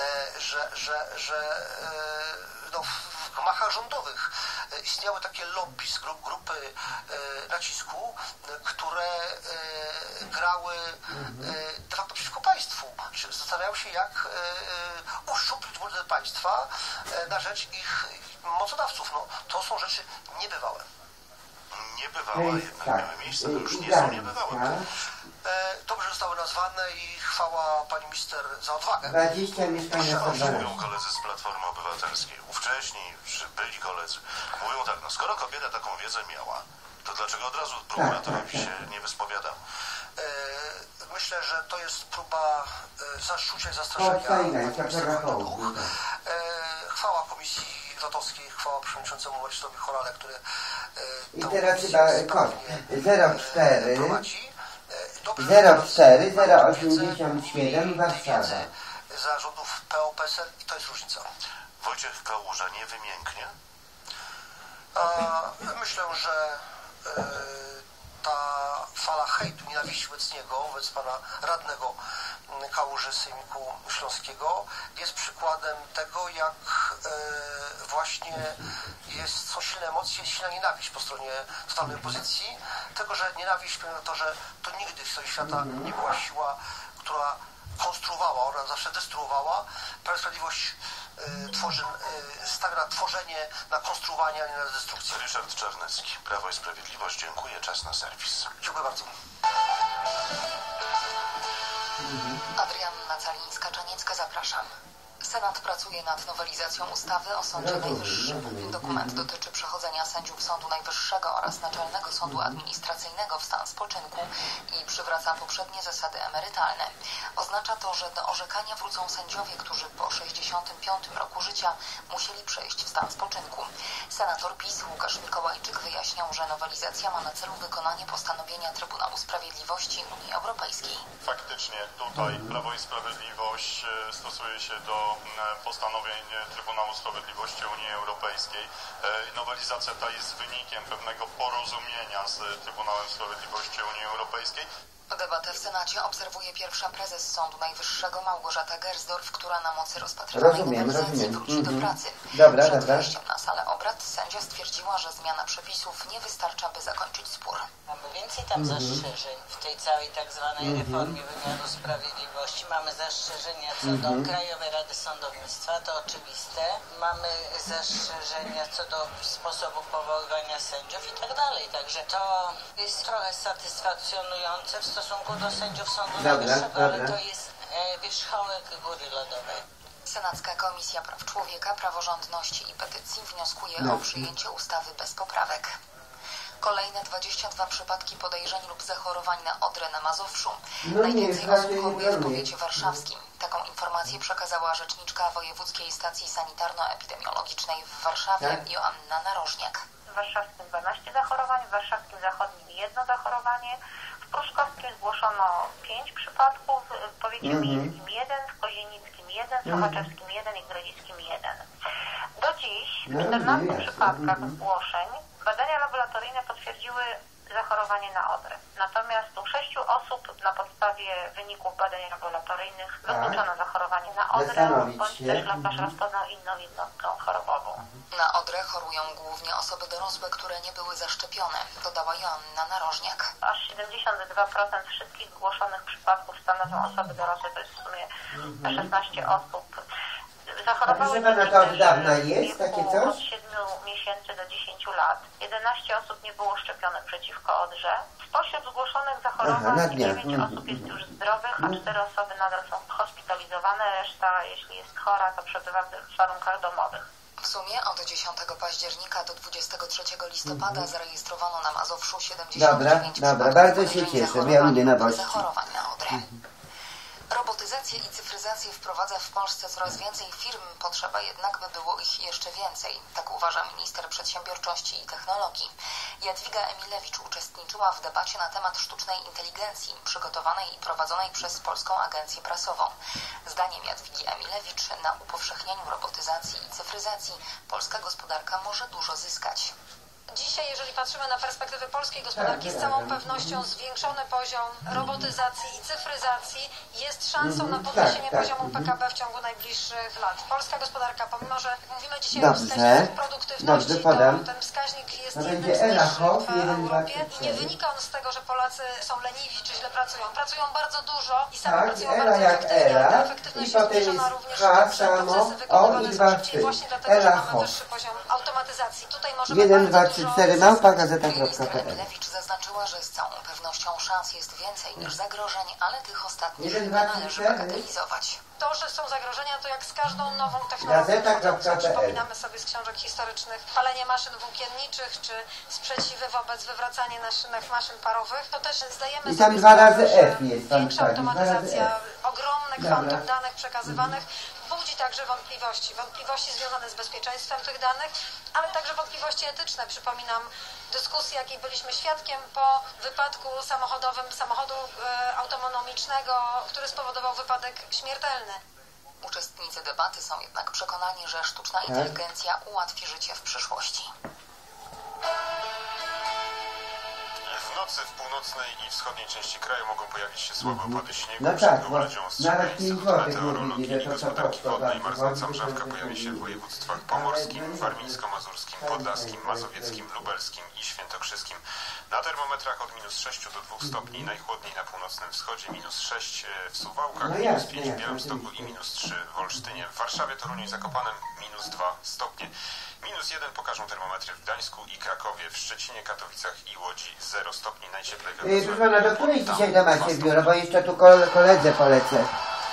że no, w gmachach rządowych istniały takie lobby, grupy nacisku, które grały de facto przeciwko państwu. Zastanawiały się, jak uszczuplić władzę państwa na rzecz ich mocodawców. No, to są rzeczy niebywałe. Niebywałe jednak miały miejsce, to już nie są niebywałe. Dobrze zostały nazwane i chwała pani minister za odwagę. 20 mieszkania Mówią koledzy z Platformy Obywatelskiej, ówcześni byli koledzy. Mówią tak, no skoro kobieta taką wiedzę miała, to dlaczego od razu prokuratorowi się nie wyspowiadał? Myślę, że to jest próba zaszczucia i zastraszenia. Chwała Komisji Złotowskiej, chwała przewodniczącemu Władysławowi Chorale, który I teraz chyba kod 04 prowadzi. 04 087 Warszawa. Za rządów PO-PSL i to jest różnica. Wojciech Kałuża nie wymięknie? Myślę, że ta fala hejtu, nienawiści wobec niego, wobec pana radnego Kałuży z Sejmiku Śląskiego jest przykładem tego, jak właśnie są silne emocje, jest silna nienawiść po stronie totalnej opozycji. Tego, że nienawiść, to, że to nigdy w historii świata nie była siła, która konstruowała, ona zawsze destruowała. Prawo i Sprawiedliwość stawia na tworzenie, na konstruowanie, a nie na destrukcję. Ryszard Czarnecki, Prawo i Sprawiedliwość. Dziękuję. Czas na serwis. Dziękuję bardzo. Adrianna Calińska-Czaniecka, zapraszam. Senat pracuje nad nowelizacją ustawy o Sądzie Najwyższym. Dokument dotyczy przechodzenia sędziów Sądu Najwyższego oraz Naczelnego Sądu Administracyjnego w stan spoczynku i przywraca poprzednie zasady emerytalne. Oznacza to, że do orzekania wrócą sędziowie, którzy po 65 roku życia musieli przejść w stan spoczynku. Senator PiS Łukasz Mikołajczyk wyjaśniał, że nowelizacja ma na celu wykonanie postanowienia Trybunału Sprawiedliwości Unii Europejskiej. Faktycznie tutaj Prawo i Sprawiedliwość stosuje się do postanowień Trybunału Sprawiedliwości Unii Europejskiej. Nowelizacja ta jest wynikiem pewnego porozumienia z Trybunałem Sprawiedliwości Unii Europejskiej. Debatę w Senacie obserwuje pierwsza prezes Sądu Najwyższego Małgorzata Gersdorf, która na mocy rozpatrywanej nowelizacji wróci do pracy. Przed wejściem na salę obrad sędzia stwierdziła, że zmiana przepisów nie wystarcza, by zakończyć spór. Mamy więcej tam zastrzeżeń w tej całej tak zwanej reformie wymiaru sprawiedliwości. Mamy zastrzeżenia co do Krajowej Rady Sądownictwa, to oczywiste. Mamy zastrzeżenia co do sposobu powoływania sędziów i tak dalej. Także to jest trochę satysfakcjonujące w stosunku do sędziów Sądu Najwyższego, ale to jest wierzchołek góry lodowej. Senacka Komisja Praw Człowieka, Praworządności i Petycji wnioskuje o przyjęcie ustawy bez poprawek. Kolejne 22 przypadki podejrzeń lub zachorowań na odrę na Mazowszu. Najwięcej osób choruje w powiecie warszawskim. Taką informację przekazała rzeczniczka Wojewódzkiej Stacji Sanitarno-Epidemiologicznej w Warszawie Joanna Narożniak. W warszawskim 12 zachorowań, w warszawskim zachodnim 1 zachorowanie. W Pruszkowskim zgłoszono 5 przypadków, w powiecie miejskim 1, w Kozienickim 1, w Sochaczewskim 1 i Grodziskim 1. Do dziś w 14 przypadkach zgłoszeń badania laboratoryjne potwierdziły zachorowanie na odrę. Natomiast u 6 osób na podstawie wyników badań laboratoryjnych wykluczono zachorowanie na odrę, bądź też lekarz rozpoznał inną jednostkę chorobową. Na odrę chorują głównie osoby dorosłe, które nie były zaszczepione, dodała Joanna Narożniak. Aż 72% wszystkich zgłoszonych przypadków stanowią osoby dorosłe, to jest w sumie 16 osób. Zachorowały od dawna jest takie coś? Od 7 miesięcy do 10 lat. 11 osób nie było szczepionych przeciwko odrze. Spośród zgłoszonych zachorowań 9 osób jest już zdrowych, a 4 osoby nadal są hospitalizowane. Reszta, jeśli jest chora, to przebywa w warunkach domowych. W sumie od 10 października do 23 listopada zarejestrowano na Mazowszu 79 przypadków bardzo się cieszę, zachorowań na odrę. Robotyzację i cyfryzację wprowadza w Polsce coraz więcej firm, potrzeba jednak, by było ich jeszcze więcej. Tak uważa minister przedsiębiorczości i technologii. Jadwiga Emilewicz uczestniczyła w debacie na temat sztucznej inteligencji, przygotowanej i prowadzonej przez Polską Agencję Prasową. Zdaniem Jadwigi Emilewicz na upowszechnianiu robotyzacji i cyfryzacji polska gospodarka może dużo zyskać. Dzisiaj, jeżeli patrzymy na perspektywę polskiej gospodarki, z całą pewnością zwiększony poziom robotyzacji i cyfryzacji jest szansą na podniesienie poziomu PKB w ciągu najbliższych lat. Polska gospodarka, pomimo że mówimy dzisiaj o wskaźniku produktywności, to ten wskaźnik jest jednym z niższych w Europie i nie wynika on z tego, że Polacy są leniwi czy źle pracują. Pracują bardzo dużo i sami pracują bardzo efektywnie, ale efektywność jest zbliżona również do procesy wykonywane są szybciej właśnie dlatego, że mamy wyższy poziom automatyzacji. Tutaj możemy bardzo Minister Emilewicz zaznaczyła, że z całą pewnością szans jest więcej niż zagrożeń, ale tych ostatnich nie należy bagatelizować. To, że są zagrożenia, to jak z każdą nową technologią, przypominamy sobie z książek historycznych, palenie maszyn włókienniczych, czy sprzeciwy wobec wywracania maszyn parowych, to też zdajemy sobie sprawę, że większa automatyzacja, ogromne kwantum danych przekazywanych budzi także wątpliwości związane z bezpieczeństwem tych danych, ale także wątpliwości etyczne. Przypominam dyskusji, jakiej byliśmy świadkiem po wypadku samochodu autonomicznego, który spowodował wypadek śmiertelny. Uczestnicy debaty są jednak przekonani, że sztuczna inteligencja ułatwi życie w przyszłości. W nocy w północnej i wschodniej części kraju mogą pojawić się słabe opady śniegu. No tak, bo nawet 5 złotych meteorologii mówili, i że to gospodarki wodnej bardzo marznąca mrzawka pojawi się w województwach pomorskim, warmińsko-mazurskim, podlaskim, mazowieckim, lubelskim i świętokrzyskim. Na termometrach od -6 do 2 stopni, najchłodniej na północnym wschodzie, -6 w Suwałkach, -5 w Białymstoku i -3 w Olsztynie. W Warszawie, Toruniu i Zakopanem -2 stopnie. -1 pokażą termometry w Gdańsku i Krakowie, w Szczecinie, Katowicach i Łodzi 0 stopni, najcieplej we Proszę pana, do której dzisiaj temacie biuro, bo jeszcze tu koledze polecę.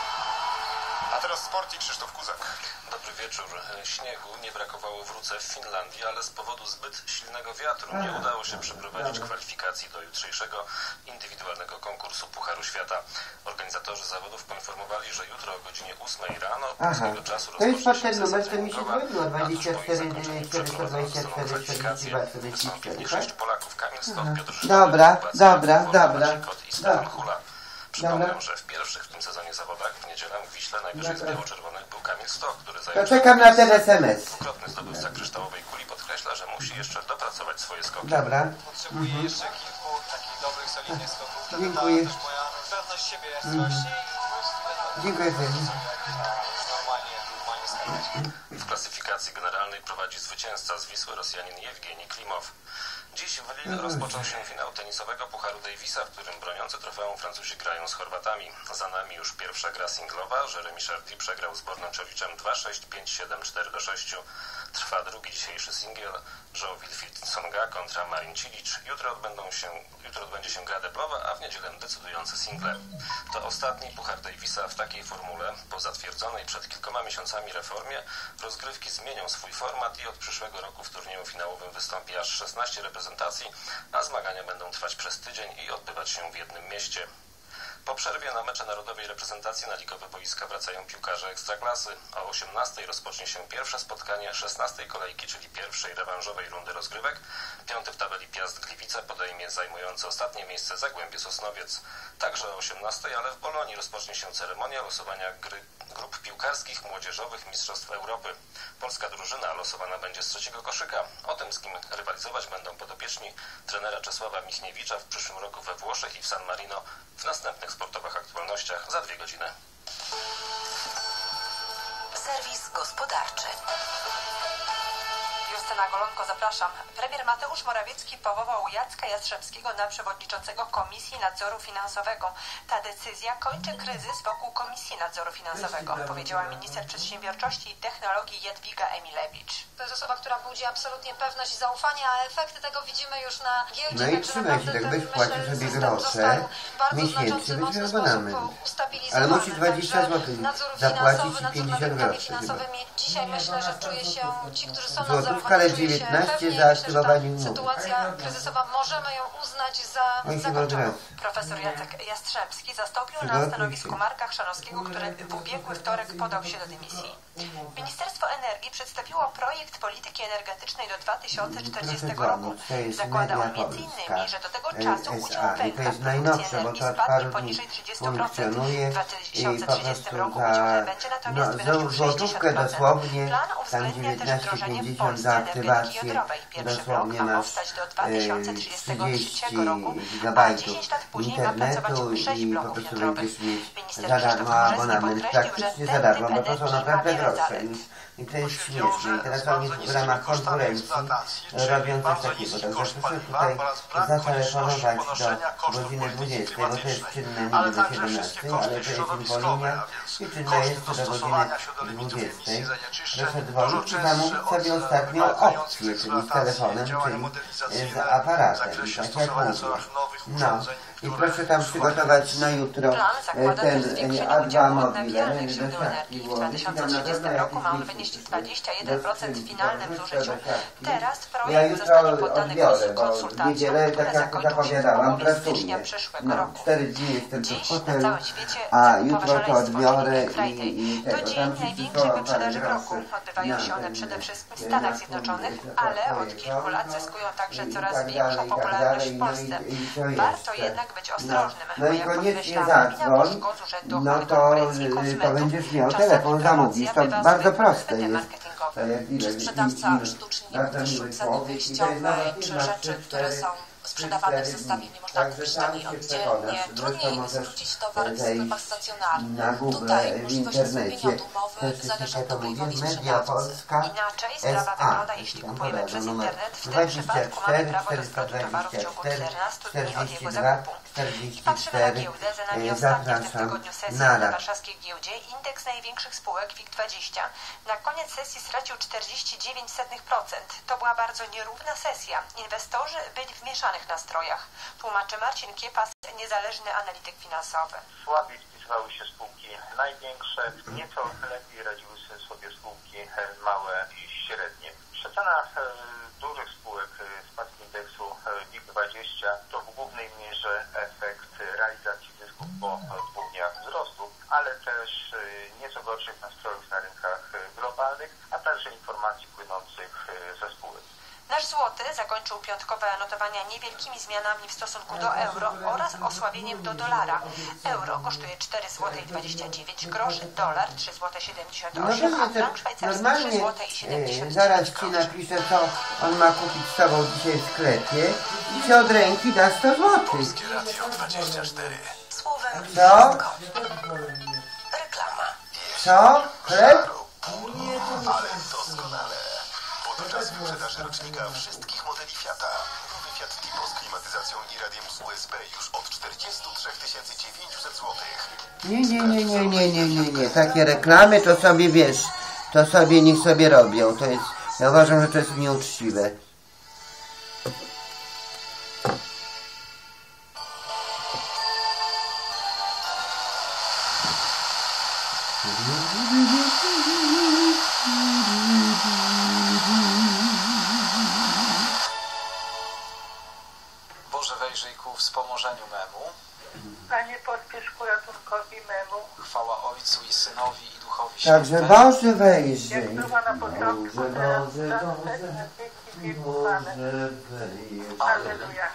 A teraz sport i Krzysztof Kuzak. Dobry wieczór. Śniegu nie brakowało w Ruce w Finlandii, ale z powodu zbyt silnego wiatru nie udało się przeprowadzić kwalifikacji do jutrzejszego indywidualnego konkursu Pucharu Świata. Organizatorzy zawodów poinformowali, że jutro o godzinie 8 rano polskiego czasu to jest rozpocznie się numer, sesja to mi się treningowa, zgodziło, a tuż po jej 24, zakończeniu przeprowadzono docelowe kwalifikacje. Wystąpi w nich 6 Polaków: Kamil Stok, Piotr Dobra. i Stefan Hula. Przypomnę, że w pierwszych w tym sezonie zawodach w niedzielę w Wiśle najwyżej z biało-czerwonych był Kamil Stok, który zajął czekam na ten SMS. dwukrotny zdobywca kryształowej kuli, podkreśla, że musi jeszcze dopracować swoje skoki. Dobra. Potrzebuję jeszcze kilku takich dobrych, solidnych skoków. Dziękuję. Też moja pewność siebie jest rośnie i dziękuję bardzo. normalnie skakać. W klasyfikacji generalnej prowadzi zwycięzca z Wisły, Rosjanin Jewgenij Klimow. Dziś w Lille rozpoczął się finał tenisowego Pucharu Davisa, w którym broniący trofeum Francuzi grają z Chorwatami. Za nami już pierwsza gra singlowa. Jeremy Chardy przegrał z Bornaczowiczem 2-6, 5-7, 4-6. Trwa drugi dzisiejszy singiel Joe-Wilfried Tsonga kontra Marin Cilic. Jutro odbędzie się gra deblowa, a w niedzielę decydujące single. To ostatni Puchar Davisa w takiej formule. Po zatwierdzonej przed kilkoma miesiącami reformie rozgrywki zmienią swój format i od przyszłego roku w turnieju finałowym wystąpi aż 16 reprezentacji, a zmagania będą trwać przez tydzień i odbywać się w jednym mieście. Po przerwie na mecze narodowej reprezentacji na ligowe boiska wracają piłkarze Ekstraklasy. O 18 rozpocznie się pierwsze spotkanie 16 kolejki, czyli pierwszej rewanżowej rundy rozgrywek. Piąty w tabeli Piast Gliwice podejmie zajmujący ostatnie miejsce Zagłębie Sosnowiec. Także o 18, ale w Bolonii rozpocznie się ceremonia losowania grup piłkarskich młodzieżowych Mistrzostw Europy. Polska drużyna losowana będzie z trzeciego koszyka. O tym, z kim rywalizować będą podopieczni trenera Czesława Michniewicza w przyszłym roku we Włoszech i w San Marino w następnych sportowych aktualnościach za 2 godziny. Serwis gospodarczy. Justyna Golonko, zapraszam. Premier Mateusz Morawiecki powołał Jacka Jastrzębskiego na przewodniczącego Komisji Nadzoru Finansowego. Ta decyzja kończy kryzys wokół Komisji Nadzoru Finansowego, powiedziała minister przedsiębiorczości i technologii Jadwiga Emilewicz. To jest osoba, która budzi absolutnie pewność i zaufanie, a efekty tego widzimy już na giełdzie. No i trzymaj się, tak byś płacił sobie grosze miesięcznie, byś wykonany. Ale musi 20 zł zapłacić i 50 groszy chyba. Dzisiaj myślę, że czuje się ci, którzy są Złotówka, ale 19 za aktywowanie umowy. Sytuacja kryzysowa, możemy ją uznać za zakończoną. Profesor Jacek Jastrzębski zastąpił na stanowisku Marka Chrzanowskiego, który w ubiegły wtorek podał się do dymisji. Ministerstwo Energii przedstawiło projekt polityki energetycznej do 2040 roku. Zakłada on m.in., że do tego czasu udział węgla w produkcji energii spadnie poniżej 30%. W 2030 roku udział będzie natomiast wynosił 60%. Plan uwzględnia też wdrożenie w Polsce energetyki jądrowej. Pierwszy blok ma powstać do 2033 roku, a 10 lat później ma pracować 6 bloków jądrowych. Minister Krzysztof Tchórzewski podkreślił, że ten typ energii ma wiele zalet. I to jest śmieszne. I teraz oni w ramach konkurencji robią coś takiego. Także proszę tutaj zatelefonować do godziny 20, bo to jest czynne niby do 17, ale to jest infolinia i czynne jest do godziny 20. Proszę dzwonić i zamówić sobie ostatnio opcję, czyli z telefonem, czyli z aparatem. Tak jak mówię. No. I proszę tam przygotować na jutro ten A2 mobile, źródeł energii. W 2030 roku mamy wynieść 21% w finalnym zużyciu. Teraz projekt zostanie poddany konsultacjom, które zakończą się w połowie stycznia przyszłego roku. 4 dni jestem tu w Dziś na hotelu, całym świecie a jutro to odbiorę Black Friday. To dzień największej wyprzedaży w roku. Odbywają się one przede wszystkim w Stanach Zjednoczonych, ale od kilku lat zyskują także coraz większą popularność w Polsce. Warto jednak być ostrożnym, bo jak podkreślamy, mimo szkodu, że no to będziesz miał telefon, zamówisz. To bardzo proste jest. Czy sprzedawca sztucznie nie podwyższył ceny wyjściowej, czy rzeczy, które są sprzedawane w zestawie, mimo że tak kupić taniej oddzielnie. Trudniej zwrócić towar w sklepach stacjonarnych. Tutaj możliwość wystąpienia od umowy zależy od dobrej woli sprzedawcy. Inaczej sprawa wygląda, jeśli kupujemy przez internet. W tym przypadku mamy prawo do zwrotu towaru w ciągu 14 dni od jego zakupu. I patrzymy na giełdę. Za nami ostatnia w tym tygodniu sesja na warszawskiej giełdzie. Indeks największych spółek WIG20 na koniec sesji stracił 49%. To była bardzo nierówna sesja. Inwestorzy byli w mieszanych nastrojach. Tłumaczy Marcin Kiepas, niezależny analityk finansowy. Słabiej spisywały się spółki największe, nieco lepiej radziły sobie spółki małe i średnie. Przecena dużych spółek spadku indeksu WIG20 to w głównej mierze efekt realizacji zysków po 2 dniach wzrostu, ale też nieco gorszych nastrojów na rynkach globalnych, a także informacji płynących ze spółek. Nasz złoty zakończył piątkowe notowania niewielkimi zmianami w stosunku do euro oraz osłabieniem do dolara. Euro kosztuje 4,29 zł, dolar 3,78 zł, a frank szwajcarski 3,70 zł. Zaraz ci napiszę, co on ma kupić z tobą dzisiaj w sklepie i ci od ręki da 100 zł. Polskie Radio 24. Słowem co? Reklama. Co? Chleb? Ale doskonale. Podczas wyprzedaży rocznika wszystkich modeli Fiata. Nowy Fiat Tipo z klimatyzacją i radiem z USB już od 43 900 zł. Nie. Takie reklamy to sobie wiesz, to sobie niech sobie robią. To jest, ja uważam, że to jest nieuczciwe. Boże, wejrzyj ku wspomożeniu memu. Panie, pospiesz ku ratunkowi memu. Chwała Ojcu i Synowi i Duchowi Także Świętemu. Boże wejrzyj. Jak była na początku, teraz Boże wejrzyj. Alleluja.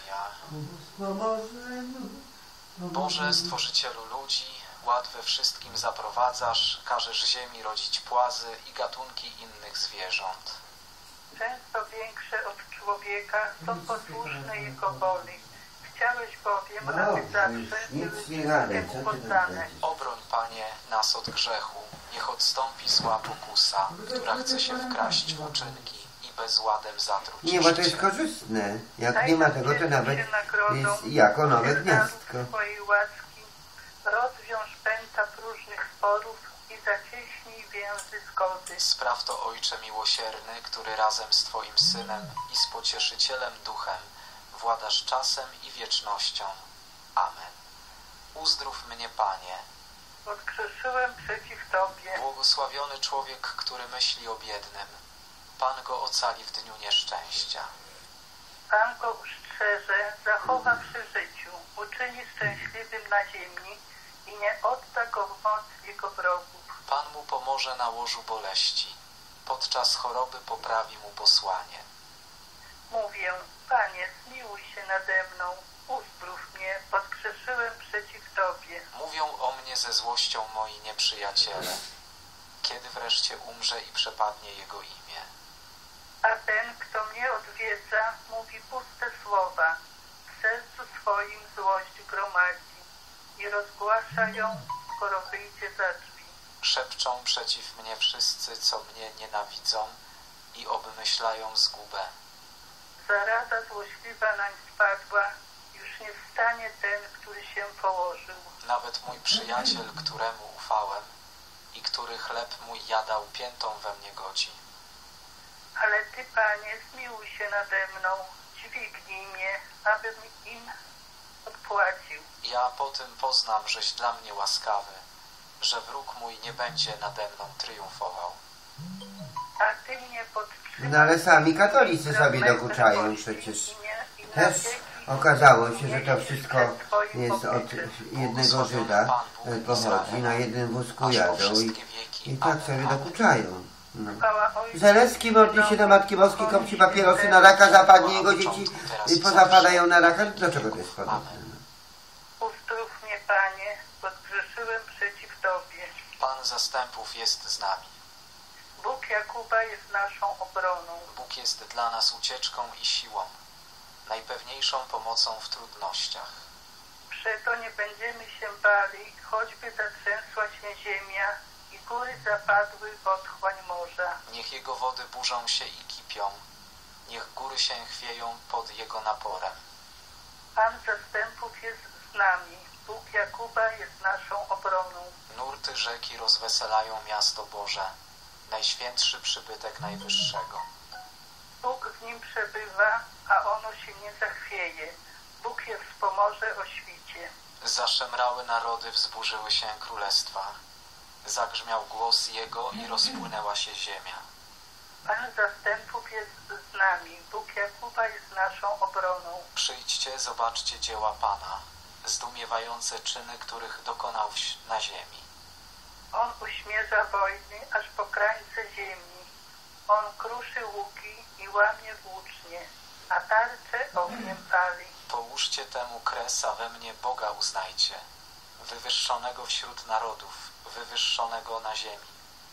Boże, Stworzycielu ludzi, ład we wszystkim zaprowadzasz, każesz ziemi rodzić płazy i gatunki innych zwierząt. Często większe od człowieka są posłuszne jego woli. Chciałeś bowiem, aby zawsze były temu poddane. Obroń, Panie, nas od grzechu. Niech odstąpi zła pokusa, która chce się wkraść w uczynki i bezładem zatruć Nie, bo to jest korzystne. Jak nie ma tego, to nawet jest jako nowe gniazdko. Twojej łaski rozwiąż pęta próżnych sporów i zacieśnij więzy zgody. Spraw to, Ojcze miłosierny, który razem z Twoim Synem i z Pocieszycielem Duchem władasz czasem i wiecznością. Amen. Uzdrów mnie, Panie. Odgrzeszyłem przeciw Tobie. Błogosławiony człowiek, który myśli o biednym. Pan go ocali w dniu nieszczęścia. Pan go ustrzeże, zachowa przy życiu, uczyni szczęśliwym na ziemi i nie odda go w moc jego wrogów. Pan mu pomoże na łożu boleści. Podczas choroby poprawi mu posłanie. Mówię, Panie, zmiłuj się nade mną, uzdrów mnie, odgrzeszyłem przeciw Tobie. Mówią o mnie ze złością moi nieprzyjaciele. Kiedy wreszcie umrze i przepadnie jego imię? A ten, kto mnie odwiedza, mówi puste słowa, w sercu swoim złość gromadzi i rozgłasza ją, skoro wyjdzie za drzwi. Szepczą przeciw mnie wszyscy, co mnie nienawidzą i obmyślają zgubę. Zarada złośliwa nań spadła, już nie wstanie ten, który się położył. Nawet mój przyjaciel, któremu ufałem i który chleb mój jadał, piętą we mnie godzi. Ale Ty, Panie, zmiłuj się nade mną, dźwignij mnie, abym im odpłacił. Ja po tym poznam, żeś dla mnie łaskawy, że wróg mój nie będzie nade mną triumfował. A Ty mnie podtrzymasz. No ale sami katolicy sobie dokuczają przecież. Też okazało się, że to wszystko jest od jednego Żyda pochodzi, na jednym wózku jadą i tak sobie dokuczają. No. Zelenski modli się do Matki Boskiej, kopci papierosy na raka, zapadnie jego dzieci i pozapadają na raka. Dlaczego to jest podobne? Uzdrów mnie, Panie, bo zgrzeszyłem przeciw Tobie. Pan zastępów jest z nami. Bóg Jakuba jest naszą obroną. Bóg jest dla nas ucieczką i siłą, najpewniejszą pomocą w trudnościach. Przeto nie będziemy się bali, choćby zatrzęsła się ziemia i góry zapadły w otchłań morza. Niech jego wody burzą się i kipią, niech góry się chwieją pod jego naporem. Pan zastępów jest z nami, Bóg Jakuba jest naszą obroną. Nurty rzeki rozweselają miasto Boże, najświętszy przybytek Najwyższego. Bóg w nim przebywa, a ono się nie zachwieje. Bóg je wspomoże o świcie. Zaszemrały narody, wzburzyły się królestwa. Zagrzmiał głos Jego i rozpłynęła się ziemia. Pan zastępów jest z nami, Bóg Jakuba jest naszą obroną. Przyjdźcie, zobaczcie dzieła Pana, zdumiewające czyny, których dokonał na ziemi. On uśmierza wojny aż po krańce ziemi. On kruszy łuki i łamie włócznie, a tarcze ogniem pali. Połóżcie temu kres, a we mnie Boga uznajcie, wywyższonego wśród narodów, wywyższonego na ziemi.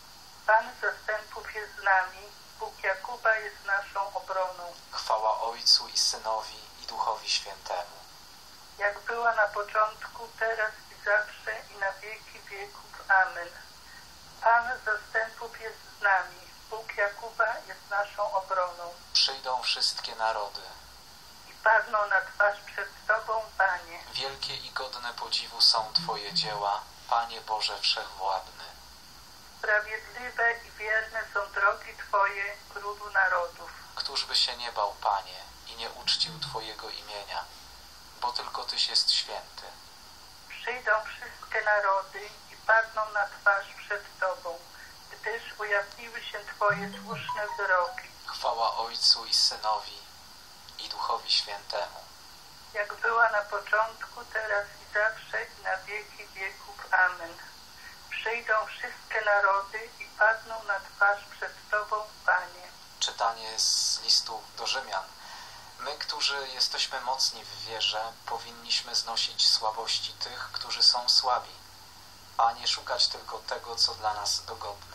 Pan zastępów jest z nami, Bóg Jakuba jest naszą obroną. Chwała Ojcu i Synowi i Duchowi Świętemu. Jak była na początku, teraz i zawsze i na wieki wieków. Amen. Pan zastępów jest z nami, Bóg Jakuba jest naszą obroną. Przyjdą wszystkie narody i padną na twarz przed Tobą, Panie. Wielkie i godne podziwu są Twoje dzieła, Panie Boże Wszechwładny. Sprawiedliwe i wierne są drogi Twoje, Królu narodów. Któż by się nie bał, Panie, i nie uczcił Twojego imienia, bo tylko Tyś jest święty. Przyjdą wszystkie narody i padną na twarz przed Tobą, gdyż ujawniły się Twoje słuszne wyroki. Chwała Ojcu i Synowi i Duchowi Świętemu. Jak była na początku, teraz i zawsze i na wieki wieków. Amen. Przyjdą wszystkie narody i padną na twarz przed Tobą, Panie. Czytanie z listu do Rzymian. My, którzy jesteśmy mocni w wierze, powinniśmy znosić słabości tych, którzy są słabi, a nie szukać tylko tego, co dla nas dogodne.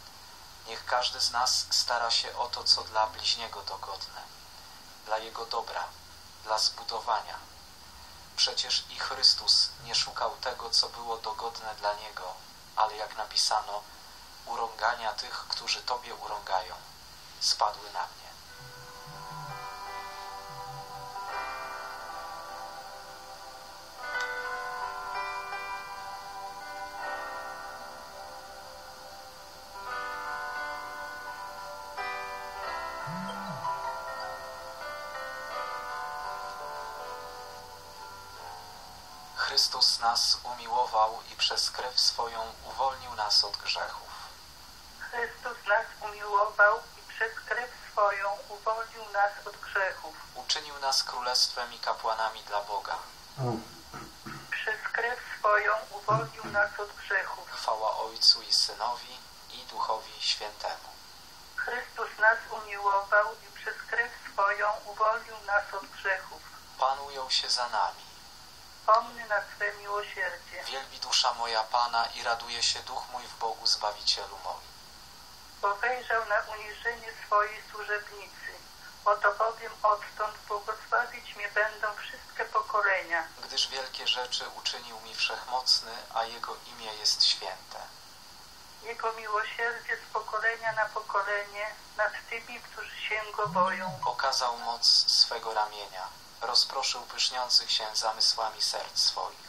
Niech każdy z nas stara się o to, co dla bliźniego dogodne, dla jego dobra, dla zbudowania. Przecież i Chrystus nie szukał tego, co było dogodne dla Niego, ale jak napisano, urągania tych, którzy Tobie urągają, spadły na mnie. Chrystus nas umiłował i przez krew swoją uwolnił nas od grzechów. Chrystus nas umiłował i przez krew swoją uwolnił nas od grzechów. Uczynił nas królestwem i kapłanami dla Boga. Przez krew swoją uwolnił nas od grzechów. Chwała Ojcu i Synowi i Duchowi Świętemu. Chrystus nas umiłował i przez krew swoją uwolnił nas od grzechów. Pan ujął się za nami. Pomny na swe miłosierdzie. Wielbi dusza moja Pana i raduje się duch mój w Bogu Zbawicielu moim. Bo wejrzał na uniżenie swojej służebnicy. Oto bowiem odtąd błogosławić mnie będą wszystkie pokolenia. Gdyż wielkie rzeczy uczynił mi Wszechmocny, a Jego imię jest święte. Jego miłosierdzie z pokolenia na pokolenie nad tymi, którzy się Go boją. Okazał moc swego ramienia. Rozproszył pyszniących się zamysłami serc swoich.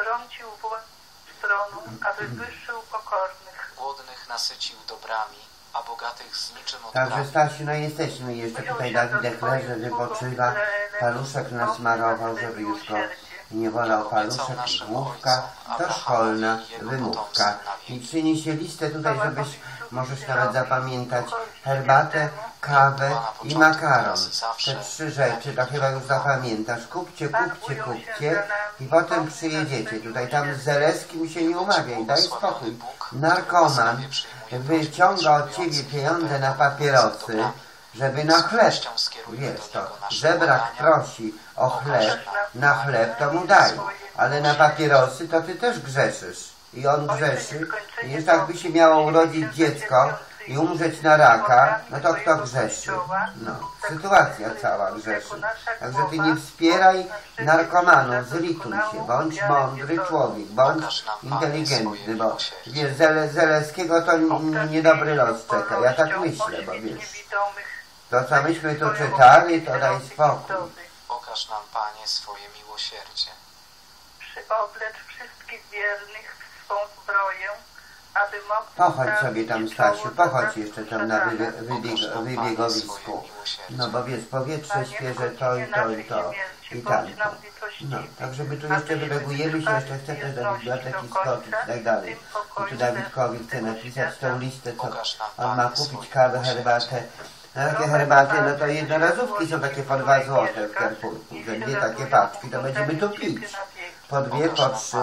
Trącił władz stronu, a wywyższył pokornych. Głodnych nasycił dobrami, a bogatych z niczym Także odprawi. Stasiu, no jesteśmy jeszcze tutaj, Dawidek leży, wypoczywa, paluszek nasmarował, żeby już go nie wolał paluszek i główka, to szkolna wymówka. I przyniesie listę tutaj, żebyś, możesz nawet zapamiętać, herbatę, kawę i makaron. Te 3 rzeczy, to chyba już zapamiętasz. Kupcie, kupcie, kupcie i potem przyjedziecie. Tutaj tam z Zeleskim się nie umawiaj, daj spokój. Narkoman wyciąga od ciebie pieniądze na papierosy, żeby na chleb, wiesz to, żebrak prosi o chleb, na chleb to mu daj, ale na papierosy to ty też grzeszysz. I on grzeszy, i jeszcze jakby się miało urodzić dziecko i umrzeć na raka, no to kto grzeszy? No, sytuacja cała grzeszy. Także ty nie wspieraj narkomanów, zlituj się, bądź mądry człowiek, bądź inteligentny, bo wiesz, Zeleskiego to niedobry los czeka, ja tak myślę, bo wiesz, to co myśmy tu czytali, to daj spokój. Okaż nam, Panie, swoje miłosierdzie. Przyoblecz wszystkich wiernych w swą zbroję, aby mogli... Pochodź sobie tam, Stasiu, pochodź jeszcze tam na wybiegowisku. No bo wiesz, powietrze świeże, to i to i to i tamto. No, tak żeby tu jeszcze wylegujemy się, jeszcze chcę też do biblioteki skoczyć i tak dalej. I tu Dawidkowi chcę napisać tą listę, co on ma kupić, kawę, herbatę. Na takie herbaty, no to jednorazówki są takie po 2 złote w Carrefourku, że 2 takie paczki, to będziemy tu pić. Po 2, po 3.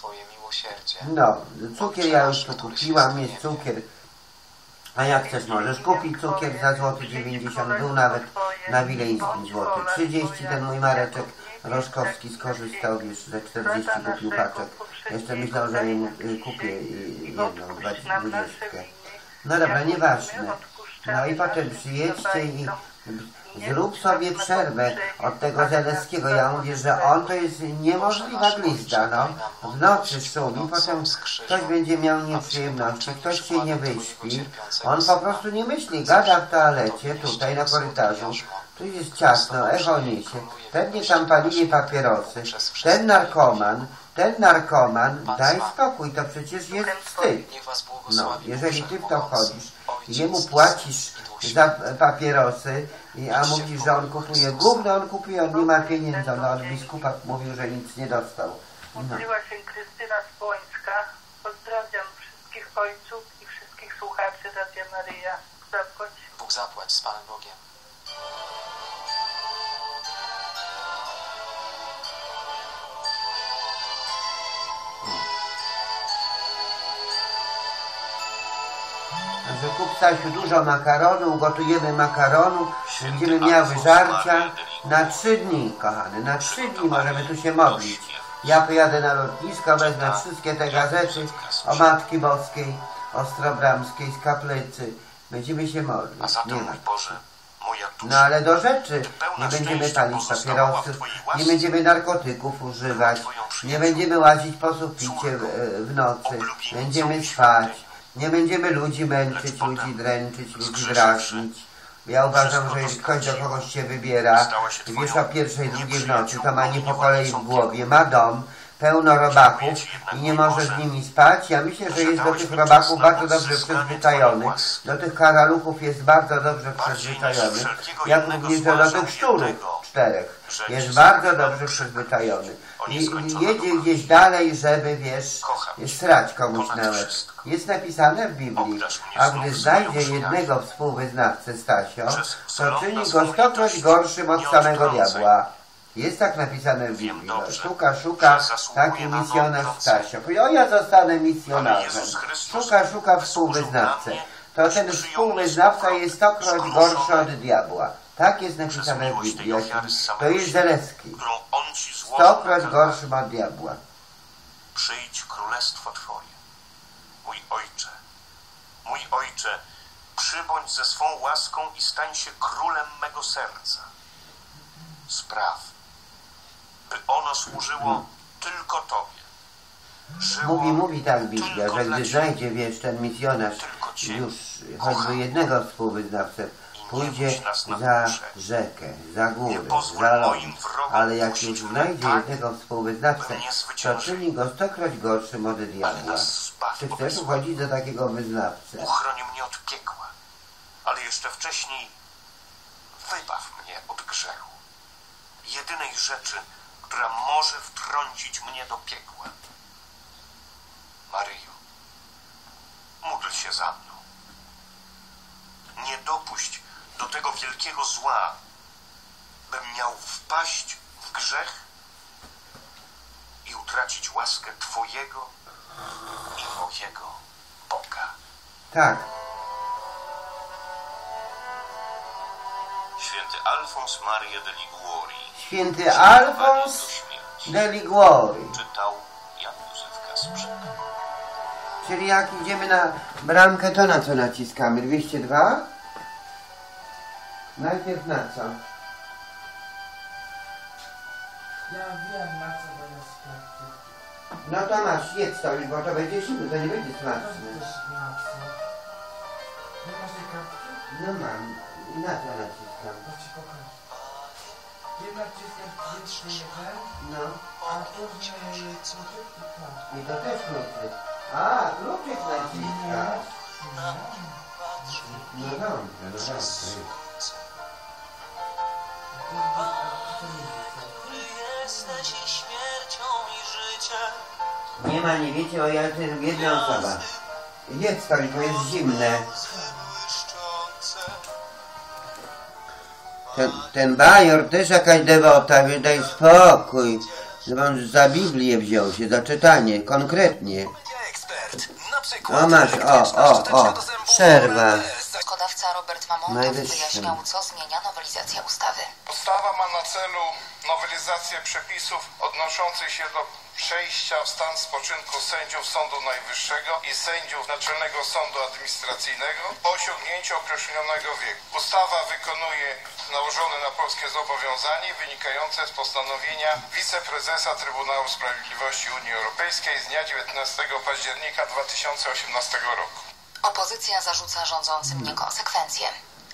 No, cukier ja już tu kupiłam, jest cukier. A jak chcesz, możesz kupić cukier za złoty 90, był nawet na Wileńskim złoty 30, ten mój Mareczek Roszkowski skorzystał, wiesz, że 40 kupił paczek. Jeszcze myślał, że kupię jedną, 20. No dobra, nieważne. No i potem przyjedźcie i zrób sobie przerwę od tego Zeleskiego. Ja mówię, że on to jest niemożliwa glizda, no. W nocy szumi, potem ktoś będzie miał nieprzyjemności, ktoś się nie wyśpi. On po prostu nie myśli, gada w toalecie, tutaj na korytarzu. Tu jest ciasno, echo niesie. Pewnie tam palili papierosy. Ten narkoman, daj spokój, to przecież jest wstyd. No, jeżeli ty w to wchodzisz i jemu płacisz za papierosy, a mówisz, że on kupuje gówno, on kupuje, on nie ma pieniędzy, no od biskupa mówił, że nic nie dostał. No. Modliła się Krystyna Spłońska. Pozdrawiam wszystkich ojców i wszystkich słuchaczy Radia Maryja. Zapłać. Bóg zapłać z Panem Bogiem. Że kup, Stasiu, dużo makaronu, ugotujemy makaronu, będziemy miały żarcia na 3 dni, kochany, na 3 dni możemy tu się modlić. Ja pojadę na lotnisko, wezmę wszystkie te gazety o Matki Boskiej, Ostrobramskiej, z kaplicy. Będziemy się modlić. Nie ma. No ale do rzeczy, nie będziemy palić papierosów, nie będziemy narkotyków używać, nie będziemy łazić po suficie w nocy, będziemy spać. Nie będziemy ludzi męczyć, ludzi dręczyć, ludzi drażnić. Ja uważam, że jeżeli ktoś do kogoś się wybiera i wiesz o 1, 2 w nocy, to ma nie po kolei w głowie, ma dom, pełno robaków i nie może z nimi spać. Ja myślę, że jest do tych robaków bardzo dobrze przyzwyczajony. Do tych karaluchów jest bardzo dobrze przyzwyczajony. Jak również do tych szczurów 4 jest bardzo dobrze przyzwyczajony. I jedzie gdzieś dalej, żeby, wiesz, srać komuś na łeb. Jest napisane w Biblii, a gdy znajdzie jednego współwyznawcę, Stasio, to czyni go 100-kroć gorszym od samego diabła. Jest tak napisane w Biblii. No, szuka taki misjonarz Stasio. O, ja zostanę misjonarzem. Szuka współwyznawcę. To ten współwyznawca jest 100-kroć gorszy od diabła. Tak jest napisane w Biblii. To jest Zeleski. 100-kroć gorszym od diabła. Przyjdź królestwo Twoje. Mój Ojcze, przybądź ze swą łaską i stań się królem mego serca. Spraw, by ono służyło tylko Tobie. Mówi tak Biblia, że gdy znajdzie, wiesz, ten misjonarz już choćby jednego współwyznawcę, pójdzie za rzekę, za górę, za ląd, ale jak już znajdzie jednego współwyznawcę, to czyni go 100-kroć gorszym od diabła. Czy chcesz uchodzić do takiego wyznawcy? Uchroń mnie od piekła. ale jeszcze wcześniej wybaw mnie od grzechu. Jedynej rzeczy, która może wtrącić mnie do piekła. Maryjo, módl się za mną. Nie dopuść do tego wielkiego zła, bym miał wpaść w grzech i utracić łaskę Twojego i mojego Boga. Tak. Święty Alfons Maria de Liguori. Święty Alfons de Liguori. Czytał Jan Józef Kasprzyk. Czyli jak idziemy na bramkę, to na co naciskamy? 202? Najpierw na co? Ja wiem na co będę sprawdzić. No to masz, jedz to, bo to będzie zimno, to nie będzie smaczne. Na co? Nie masz tej kartki? No mam. I na co naciskam? To ci pokażę. Wiem naciskam 201. No. A później kluczyk i tak. I to też kluczyk. A, kluczyk naciskasz. No dobrze, no dobrze. Nie ma, nie wiecie, o ja tylko jedna osoba. Jedz to, bo jest zimne. Ten bajor też jakaś dewota, daj spokój. Że on za Biblię wziął się, za czytanie, konkretnie. O masz, o, przerwa. Wnioskodawca Robert Mamontow wyjaśniał, co zmienia nowelizacja ustawy. Ustawa ma na celu nowelizację przepisów odnoszących się do przejścia w stan spoczynku sędziów Sądu Najwyższego i sędziów Naczelnego Sądu Administracyjnego po osiągnięciu określonego wieku. Ustawa wykonuje nałożone na Polskę zobowiązanie wynikające z postanowienia wiceprezesa Trybunału Sprawiedliwości Unii Europejskiej z dnia 19 października 2018 roku. Opozycja zarzuca rządzącym niekonsekwencje.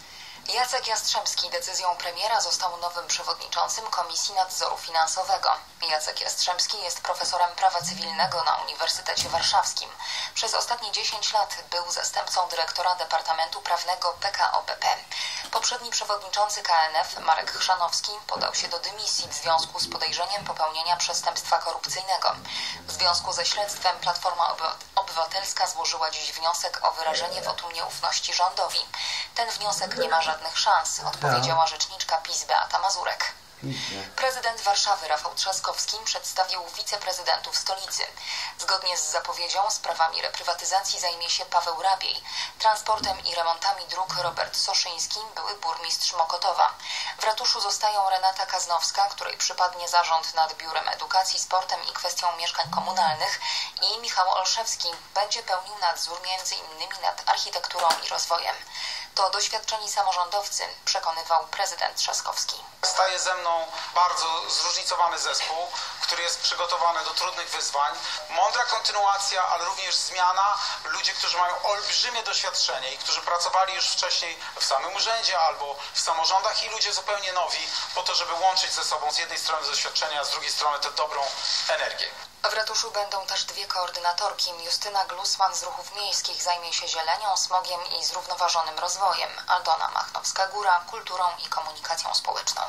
Jacek Jastrzębski decyzją premiera został nowym przewodniczącym Komisji Nadzoru Finansowego. Jacek Jastrzębski jest profesorem prawa cywilnego na Uniwersytecie Warszawskim. Przez ostatnie 10 lat był zastępcą dyrektora Departamentu Prawnego PKO BP. Poprzedni przewodniczący KNF Marek Chrzanowski podał się do dymisji w związku z podejrzeniem popełnienia przestępstwa korupcyjnego. W związku ze śledztwem Platforma Obywatelska złożyła dziś wniosek o wyrażenie wotum nieufności rządowi. Ten wniosek nie ma żadnych szans, odpowiedziała rzeczniczka PiS Beata Mazurek. Prezydent Warszawy Rafał Trzaskowski przedstawił wiceprezydentów stolicy. Zgodnie z zapowiedzią sprawami reprywatyzacji zajmie się Paweł Rabiej. Transportem i remontami dróg Robert Soszyński, były burmistrz Mokotowa. W ratuszu zostają Renata Kaznowska, której przypadnie zarząd nad Biurem Edukacji, Sportem i kwestią mieszkań komunalnych, i Michał Olszewski będzie pełnił nadzór m.in. nad architekturą i rozwojem. To doświadczeni samorządowcy, przekonywał prezydent Trzaskowski. Staje ze mną bardzo zróżnicowany zespół, który jest przygotowany do trudnych wyzwań. Mądra kontynuacja, ale również zmiana. Ludzie, którzy mają olbrzymie doświadczenie i którzy pracowali już wcześniej w samym urzędzie albo w samorządach, i ludzie zupełnie nowi, po to, żeby łączyć ze sobą z jednej strony doświadczenia, a z drugiej strony tę dobrą energię. W ratuszu będą też dwie koordynatorki. Justyna Glusman z ruchów miejskich zajmie się zielenią, smogiem i zrównoważonym rozwojem. Aldona Machnowska-Góra kulturą i komunikacją społeczną.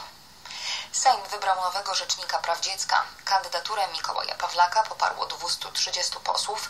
Sejm wybrał nowego rzecznika praw dziecka. Kandydaturę Mikołaja Pawlaka poparło 230 posłów,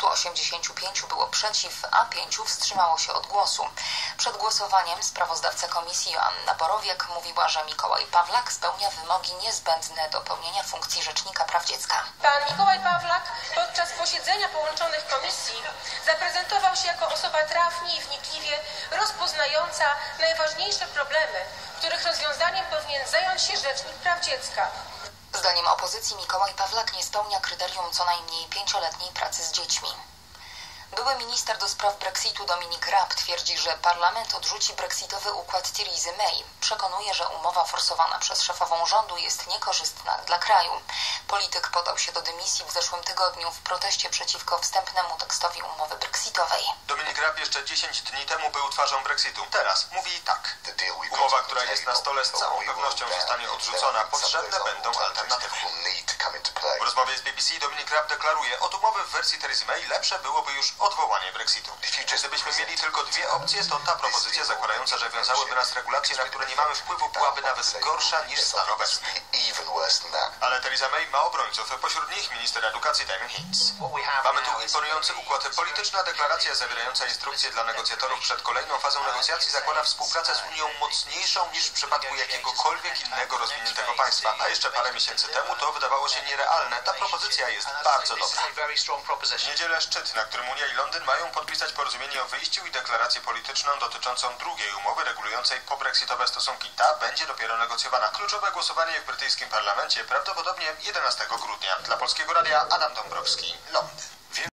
185 było przeciw, a 5 wstrzymało się od głosu. Przed głosowaniem sprawozdawca komisji Joanna Borowiak mówiła, że Mikołaj Pawlak spełnia wymogi niezbędne do pełnienia funkcji rzecznika praw dziecka. Pan Mikołaj Pawlak podczas posiedzenia połączonych komisji zaprezentował się jako osoba trafnie i wnikliwie rozpoznająca najważniejsze problemy, których rozwiązaniem powinien zająć się Rzecznik Praw Dziecka. Zdaniem opozycji Mikołaj Pawlak nie spełnia kryterium co najmniej 5-letniej pracy z dziećmi. Były minister do spraw Brexitu Dominic Raab twierdzi, że parlament odrzuci brexitowy układ Theresa May. Przekonuje, że umowa forsowana przez szefową rządu jest niekorzystna dla kraju. Polityk podał się do dymisji w zeszłym tygodniu w proteście przeciwko wstępnemu tekstowi umowy brexitowej. Dominic Raab jeszcze 10 dni temu był twarzą Brexitu. Teraz mówi tak. Umowa, która jest na stole, z całą pewnością zostanie odrzucona. Potrzebne będą alternatywy. W rozmowie z BBC Dominic Raab deklaruje, od umowy w wersji Theresa May lepsze byłoby już odwołanie Brexitu. Gdybyśmy mieli tylko dwie opcje, to ta propozycja zakładająca, że wiązałyby nas regulacje, na które nie mamy wpływu, byłaby nawet gorsza niż stan obecny. Ale Theresa May ma obrońców, pośród nich minister edukacji Damien Hinds. Mamy tu imponujący układ. Polityczna deklaracja zawierająca instrukcje dla negocjatorów przed kolejną fazą negocjacji zakłada współpracę z Unią mocniejszą niż w przypadku jakiegokolwiek innego rozwiniętego państwa. A jeszcze parę miesięcy temu to wydawało się nierealne. Ta propozycja jest bardzo dobra. W niedzielę szczyt, na którym Unia i Londyn mają podpisać porozumienie o wyjściu i deklarację polityczną dotyczącą drugiej umowy regulującej pobrexitowe stosunki. Ta będzie dopiero negocjowana. Kluczowe głosowanie w brytyjskim parlamencie prawdopodobnie 11 grudnia. Dla Polskiego Radia Adam Dąbrowski, Londyn.